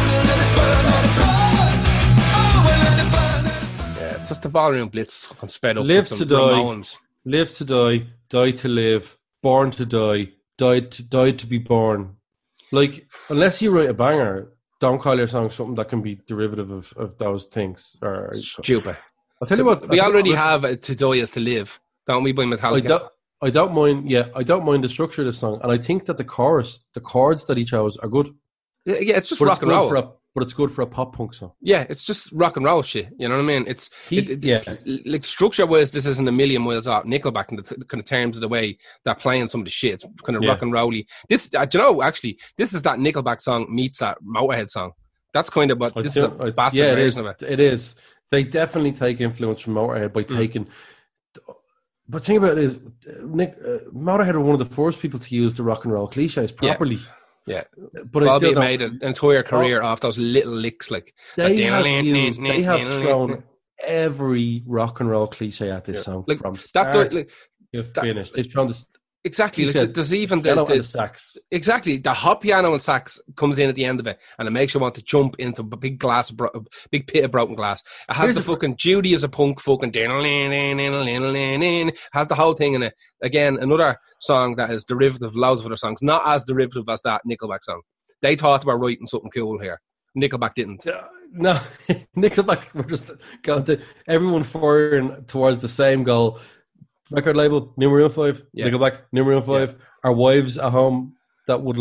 Yeah, it's just the Ballroom Blitz fucking sped up. Live with to some die. Ramones. Live to die, die to live, born to die, died to, died to be born. Like, unless you write a banger, don't call your song something that can be derivative of, of those things. Or Stupid. I'll tell So you what. we I'll tell you already what, have uh, to die is to live, don't we? By I Metallica. don't, I don't mind. Yeah, I don't mind the structure of the song, and I think that the chorus, the chords that he chose, are good. Yeah, yeah, it's just But rock it's and good roll. for a, but it's good for a pop punk song. Yeah, it's just rock and roll shit. You know what I mean? It's He- it, it- yeah. like structure wise, this isn't a million miles off Nickelback in the t- kind of terms of the way they're playing some of the shit. It's kind of Yeah. rock and rolly. This, uh, do you know, actually, this is that Nickelback song meets that Motorhead song. That's kind of what I this think- is a I- bastard yeah, it is. version of it. It is. They definitely take influence from Motorhead by taking. But the thing about it is, Nick uh, Motorhead were one of the first people to use the rock and roll cliches Yeah. properly. Yeah, But I Bobby still don't, made an entire career off those little licks, like they that- have used, they have thrown every rock and roll cliche at this Yeah. song like from that. start Like, to that- finish. They've thrown this exactly. You Like, said there's even the, piano the and the sax. exactly the hot piano and sax comes in at the end of it, and it makes you want to jump into a big glass, of bro- big pit of broken glass. It has Here's the the- fucking Judy as a punk fucking has the whole thing in it. Again, another song that is derivative of loads of other songs, not as derivative as that Nickelback song. They thought about writing something cool here. Nickelback didn't. Uh, No, Nickelback were just going to everyone firing towards the same goal. Record label, numero five. Yeah. Nickelback, numero five. Our wives at home that would like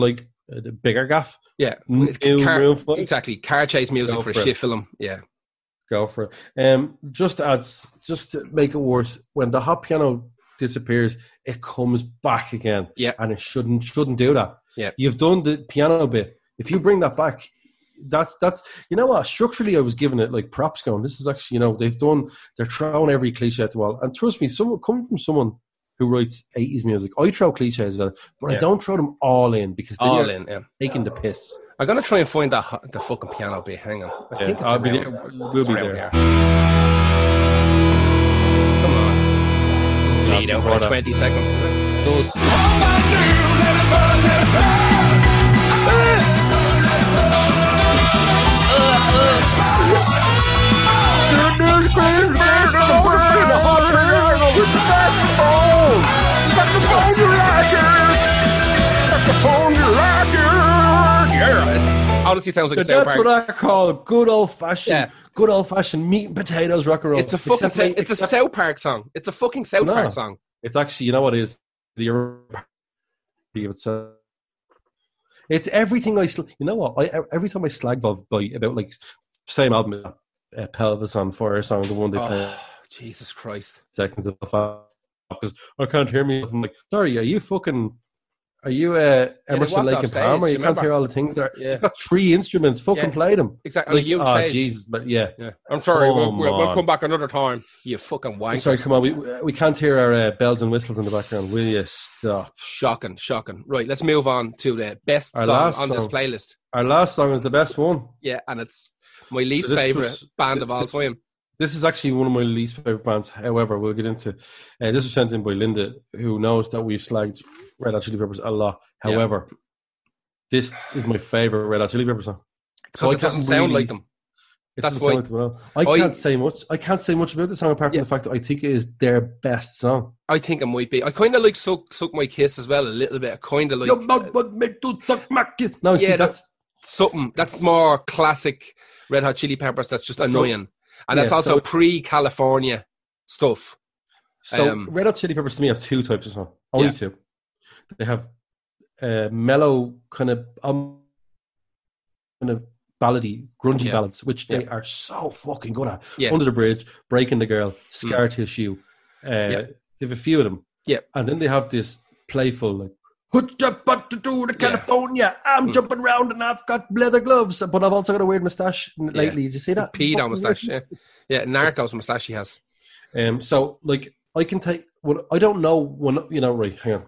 uh, the bigger gaff. Yeah, New car, Maroon five. exactly. Car chase music Go for a for it. shit film. Yeah, Go for it. Um, just adds, just to make it worse, when the hot piano disappears, it comes back again. Yeah. And it shouldn't shouldn't do that. Yeah. You've done the piano bit. If you bring that back, that's that's you know what? Structurally, I was giving it like props. Going, this is actually, you know, they've done. They're throwing every cliche at the wall. And trust me, someone coming from someone who writes eighties music, I throw cliches at it, but Yeah. I don't throw them all in because then all you're in. Yeah, taking the piss. I'm gonna try and find that ho- the fucking piano bit. Hang on, I Yeah, think it's I'll be around- there. We'll it's be around there. here. Come on, just bleed out for before that. twenty seconds. Is it? Does Yeah, it honestly sounds like a South that's Park. what I call good old fashioned, Yeah. good old fashioned meat and potatoes rock and roll. It's a fucking. Except Sa- they- it's a except- South Park song. It's a fucking South No. Park song. It's actually, you know what it is? The it's uh, it's everything I. Sl- you know what? I every time I slag Volv by about like same album, uh, Pelvis on Fire song, the one they play Oh, Jesus Christ! seconds of off because I can't hear me. I'm like, sorry, are you fucking? Are you uh, Emerson, walked Lake off and stage, Palmer? You you can't remember? hear all the things there. Yeah. You've got three instruments. Fucking Yeah. play them. Exactly. On a huge oh stage. Jesus! But yeah. Yeah, I'm sorry. We'll, Come we'll, we'll on. come back another time. You fucking wanker. Sorry, come on. We we can't hear our uh, bells and whistles in the background. Will you stop? Shocking, shocking. Right, let's move on to the best Our song last on this song. playlist. Our last song is the best one. Yeah, and it's my least So this favorite was- band of all this- time. This is actually one of my least favorite bands. However, we'll get into. Uh, this was sent in by Linda, who knows that we've slagged Red Hot Chili Peppers a lot. Yeah. However, this is my favorite Red Hot Chili Peppers song. Because I it doesn't can't sound really- like them. It That's doesn't why- sound like them at all. I I- can't say much. I can't say much about the song apart from Yeah. the fact that I think it is their best song. I think it might be. I kind of like Suck, Suck My Kiss as well, a little bit. I kind of like Your mouth would make to suck my kiss. No, see, Yeah, that's something that's more classic Red Hot Chili Peppers that's just So- annoying. And that's yeah, also so- pre-California stuff. so. um, Red Hot Chili Peppers to me have two types of song. Only Yeah. two. They have uh, mellow kind of um, kind of ballady, grungy Yeah. ballads, which they Yeah. are so fucking good at. Yeah. Under the Bridge, Breaking the Girl, Scar Tissue. Uh, Yeah. They have a few of them. Yeah. And then they have this playful, like, what you about to do to Yeah. California? I'm Mm. jumping around and I've got leather gloves, but I've also got a weird moustache lately. Did you see that? Pedo moustache, yeah. Yeah, Narcos moustache he has. Um, so, like, I can take. Well, I don't know when you know. Right, hang on.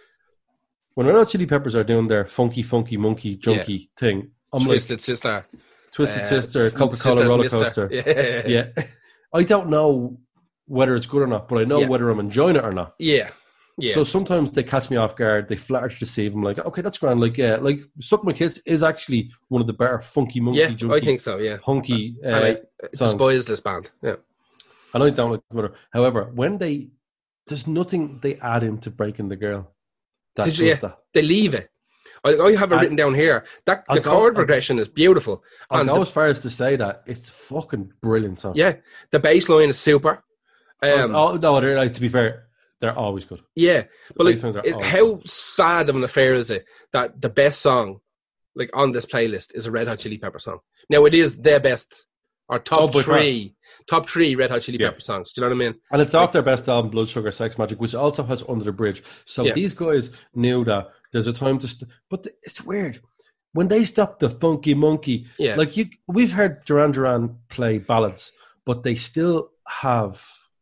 When Red Hot Chili Peppers are doing their funky, funky, monkey, junky thing, I'm Twisted Sister. like Twisted uh, Sister, Coca Cola Sister's Roller Mister. Coaster. Yeah. Yeah, I don't know whether it's good or not, but I know Yeah. whether I'm enjoying it or not. Yeah. Yeah. So sometimes they catch me off guard. They flatter to deceive. I'm like, okay, that's grand. Like, yeah, like Suck My Kiss is actually one of the better funky, monkey, yeah, junky, I think so, yeah. hunky. Uh, And I songs. despise this band. Yeah. And I don't like Twitter. However, when they there's nothing they add into Breaking the Girl. That Did you- does that. They leave it. I, I have it I- written down here. That I'll the go- chord I'll- progression is beautiful. I'll And go the, as far as to say that it's fucking brilliant song. yeah, the bass line is super. Um, oh, no, they're, like, to be fair, they're always good. yeah, but like, bass lines are it, always how sad of an affair is it that the best song, like on this playlist, is a Red Hot Chili Pepper song? Now it is the best, or top Oh, by far. three, top three Red Hot Chili Yeah. Pepper songs. Do you know what I mean? And it's off their best album, Blood Sugar Sex Magic, which also has Under the Bridge. So Yeah. these guys knew that there's a time to... St- but th- it's weird. When they stopped the funky monkey, Yeah. like you, we've heard Duran Duran play ballads, but they still have...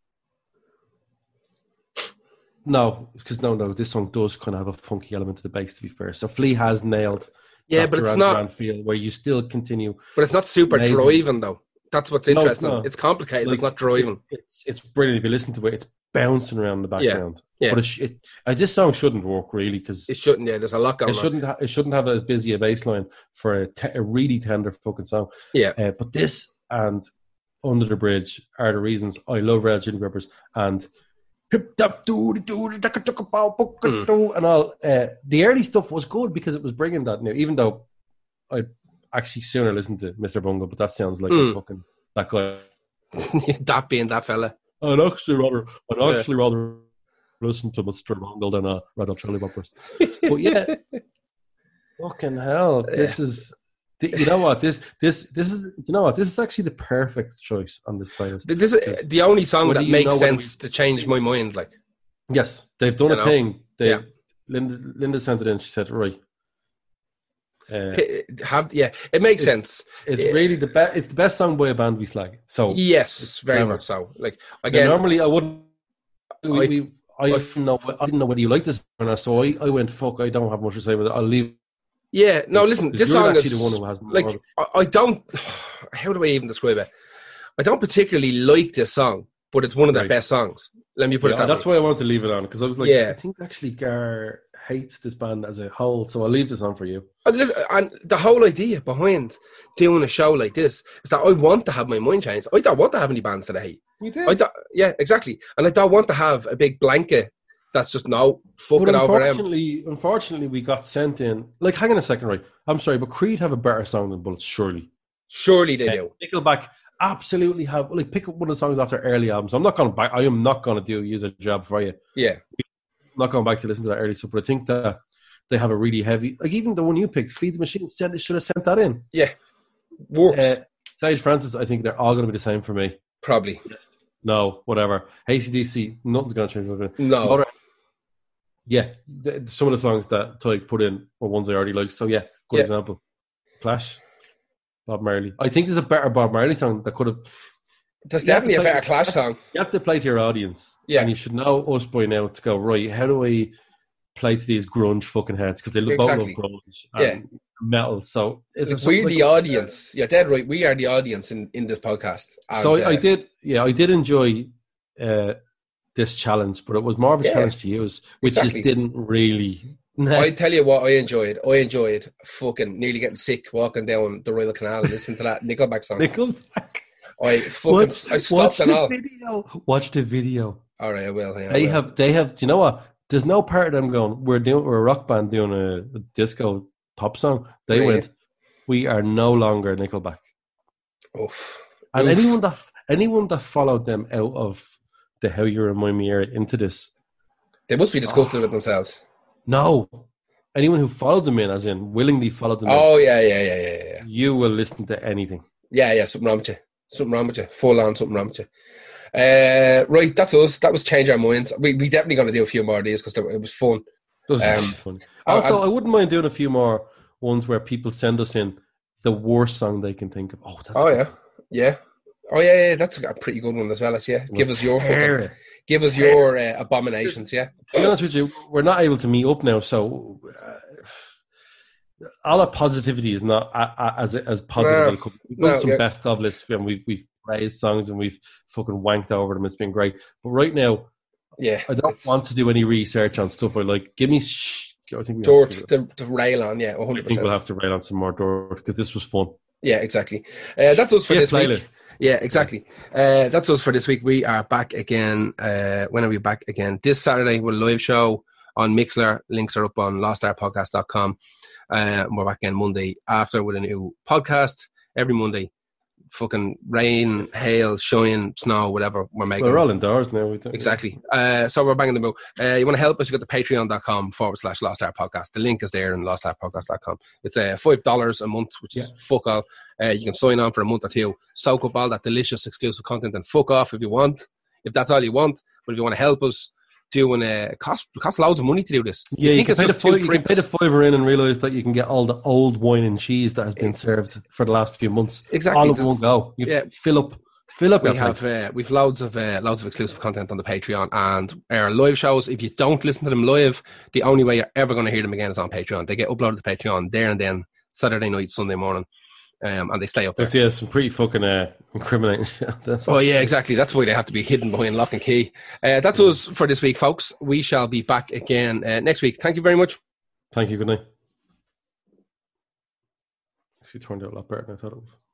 No, because no, no, this song does kind of have a funky element to the bass, to be fair. So Flea has nailed Yeah, that but it's Duran not. Duran feel where you still continue. But it's not super Amazing. driving though. That's what's No, it's interesting. not. it's complicated. Like, it's not driving. It's it's brilliant if you listen to it. It's bouncing around in the background. yeah. But it, sh- it, uh, this song shouldn't work really because It shouldn't. Yeah, there's a lot going it on. shouldn't ha- it shouldn't have as busy a bass line for a, te- a really tender fucking song. Yeah. Uh, but this and Under the Bridge are the reasons I love Red Hot Chili Peppers and hip tap doo doo doo daka daka pow Mm. doo and all. Uh, the early stuff was good because it was bringing that new. Even though I actually sooner listened to Mister Bungle, but that sounds like Mm. a fucking that guy. That being that fella. I'd actually rather I'd Yeah. actually rather listen to Mister Bungle than uh, Red Hot Chili Peppers. But yeah, Fucking hell! This is. You know what? This this this is. You know what? This is actually the perfect choice on this playlist. This is the only song What that do you makes know when sense we- to change my mind. Like, Yes, they've done You a know? thing. They Yeah. Linda Linda sent it in. She said, "Right, uh, have yeah, it makes It's- sense. it's Yeah. really the best. It's the best song by a band we slag." So Yes, very clever. much so. Like Now, again, normally I wouldn't. We, I- we, I, didn't know. I didn't know whether you liked this or not, so I, I went, "Fuck! I don't have much to say with it. I'll leave." yeah. No, listen, Because this you're song actually is the one who has more. like I, I don't. How do I even describe it? I don't particularly like this song, but it's one of their Right. best songs. Let me put Yeah, it that that's way. why I wanted to leave it on because I was like, Yeah. I think actually Gar hates this band as a whole, so I'll leave this on for you. And, listen, and the whole idea behind doing a show like this is that I want to have my mind changed. I don't want to have any bands that I hate. We did. I don't, yeah, exactly. And I don't want to have a big blanket that's just no fuck But it over them. unfortunately, unfortunately, we got sent in. Like, hang on a second, right? I'm sorry, but Creed have a better song than Bullets, surely. Surely they Uh, do. Nickelback absolutely have. Like, pick up one of the songs off their early albums. I'm not going to. I am not going to do use a job for you. Yeah, I'm not going back to listen to that early stuff, but I think that they have a really heavy. Like, even the one you picked, Feed the Machine, sent, they should have sent that in. yeah, works Uh, Sage Francis, I think they're all going to be the same for me. probably. No, whatever. A C D C, nothing's going to change. With it. No, Motor- Yeah, th- some of the songs that Tyke put in were ones I already liked. So yeah, good Yeah. example. Clash, Bob Marley. I think there's a better Bob Marley song that could have. there's You have to definitely a play- better Clash song. You have to play to your audience. Yeah. And you should know us by now to go, right, how do I play to these grunge fucking heads? Because they both Exactly. love grunge and metal. So is there We're something the like- audience. You're dead right. We are the audience in, in this podcast. And, So I, I uh, did, yeah, I did enjoy uh, this challenge, but it was more of a Yeah. challenge to use, which Exactly. just didn't really. I tell you what, I enjoyed. I enjoyed fucking nearly getting sick walking down the Royal Canal and listening to that Nickelback song. Nickelback. I fucking Watch, I watch stopped and the all. video. Watch the video. All right, I will. Yeah, I They will. have, they have. Do you know what? There's no part of them going. We're doing. We're a rock band doing a, a disco pop song. They Really? went. We are no longer Nickelback. Oof. And Oof. anyone that anyone that followed them out of the How You Remind Me era into this, They must be disgusted with themselves. no. Anyone who followed them in, as in willingly followed them in, Oh yeah, yeah, yeah, yeah, yeah. you will listen to anything. Yeah, yeah. Something wrong with you. Something wrong with you. Full on. Something wrong with you. Uh, right, that's us. That was Change Our Minds. We we definitely going to do a few more of these because it was fun. It was Um, actually funny. I- Also, I- I, wouldn't mind doing a few more ones where people send us in the worst song they can think of. Oh, that's Oh yeah, yeah. Oh yeah, yeah. That's a pretty good one as well. Yeah, give us your Tear fucking, it. give us your uh, abominations. Yeah. To be honest with you, we're not able to meet up now, so uh, all our positivity is not uh, uh, as as positive. No, as it could be. We've done no, some yeah. best of lists, and we've we've praised songs and we've fucking wanked over them. It's been great, but right now, Yeah. I don't it's- want to do any research on stuff. I like give me. Sh- I think we have Dort to, do it. to, to rail on. Yeah, one I hundred think we'll percent. have to rail on some more Dort because this was fun. Yeah, exactly. Uh, that's us for Yeah, this week. playlist. Yeah, exactly. Uh, that's us for this week. We are back again. Uh, when are we back again? This Saturday with a live show on Mixlr. Links are up on lost art podcast dot com. Uh, and we're back again Monday after with a new podcast. Every Monday. Fucking rain, hail, shine, snow, whatever we're making. We're all indoors now. We think. Exactly. Uh, so we're banging the moon. Uh, you want to help us? You go to patreon.com forward slash Lost Art Podcast. The link is there in lost art podcast dot com. It's uh, five dollars a month, which is fuck all. Uh, you can sign on for a month or two, soak up all that delicious exclusive content and fuck off if you want, if that's all you want. But if you want to help us, doing uh, it costs, it costs loads of money to do this. Yeah, you, think can it's pay, the just two fi- you can pay pricks? the fiver in and realize that you can get all the old wine and cheese that has been served for the last few months. Exactly. All of This- one go. You yeah. f- fill up, fill up. We your have plate. uh, we've loads of uh, loads of exclusive content on the Patreon and our live shows. If you don't listen to them live, the only way you're ever going to hear them again is on Patreon. They get uploaded to Patreon there and then Saturday night, Sunday morning, um, and they stay up there. There's, yeah, some pretty fucking uh, incriminating shit. That's Oh yeah, exactly. That's why they have to be hidden behind lock and key. Uh, that's us for this week, folks. We shall be back again uh, next week. Thank you very much. Thank you. Good night. Actually turned out a lot better than I thought it was.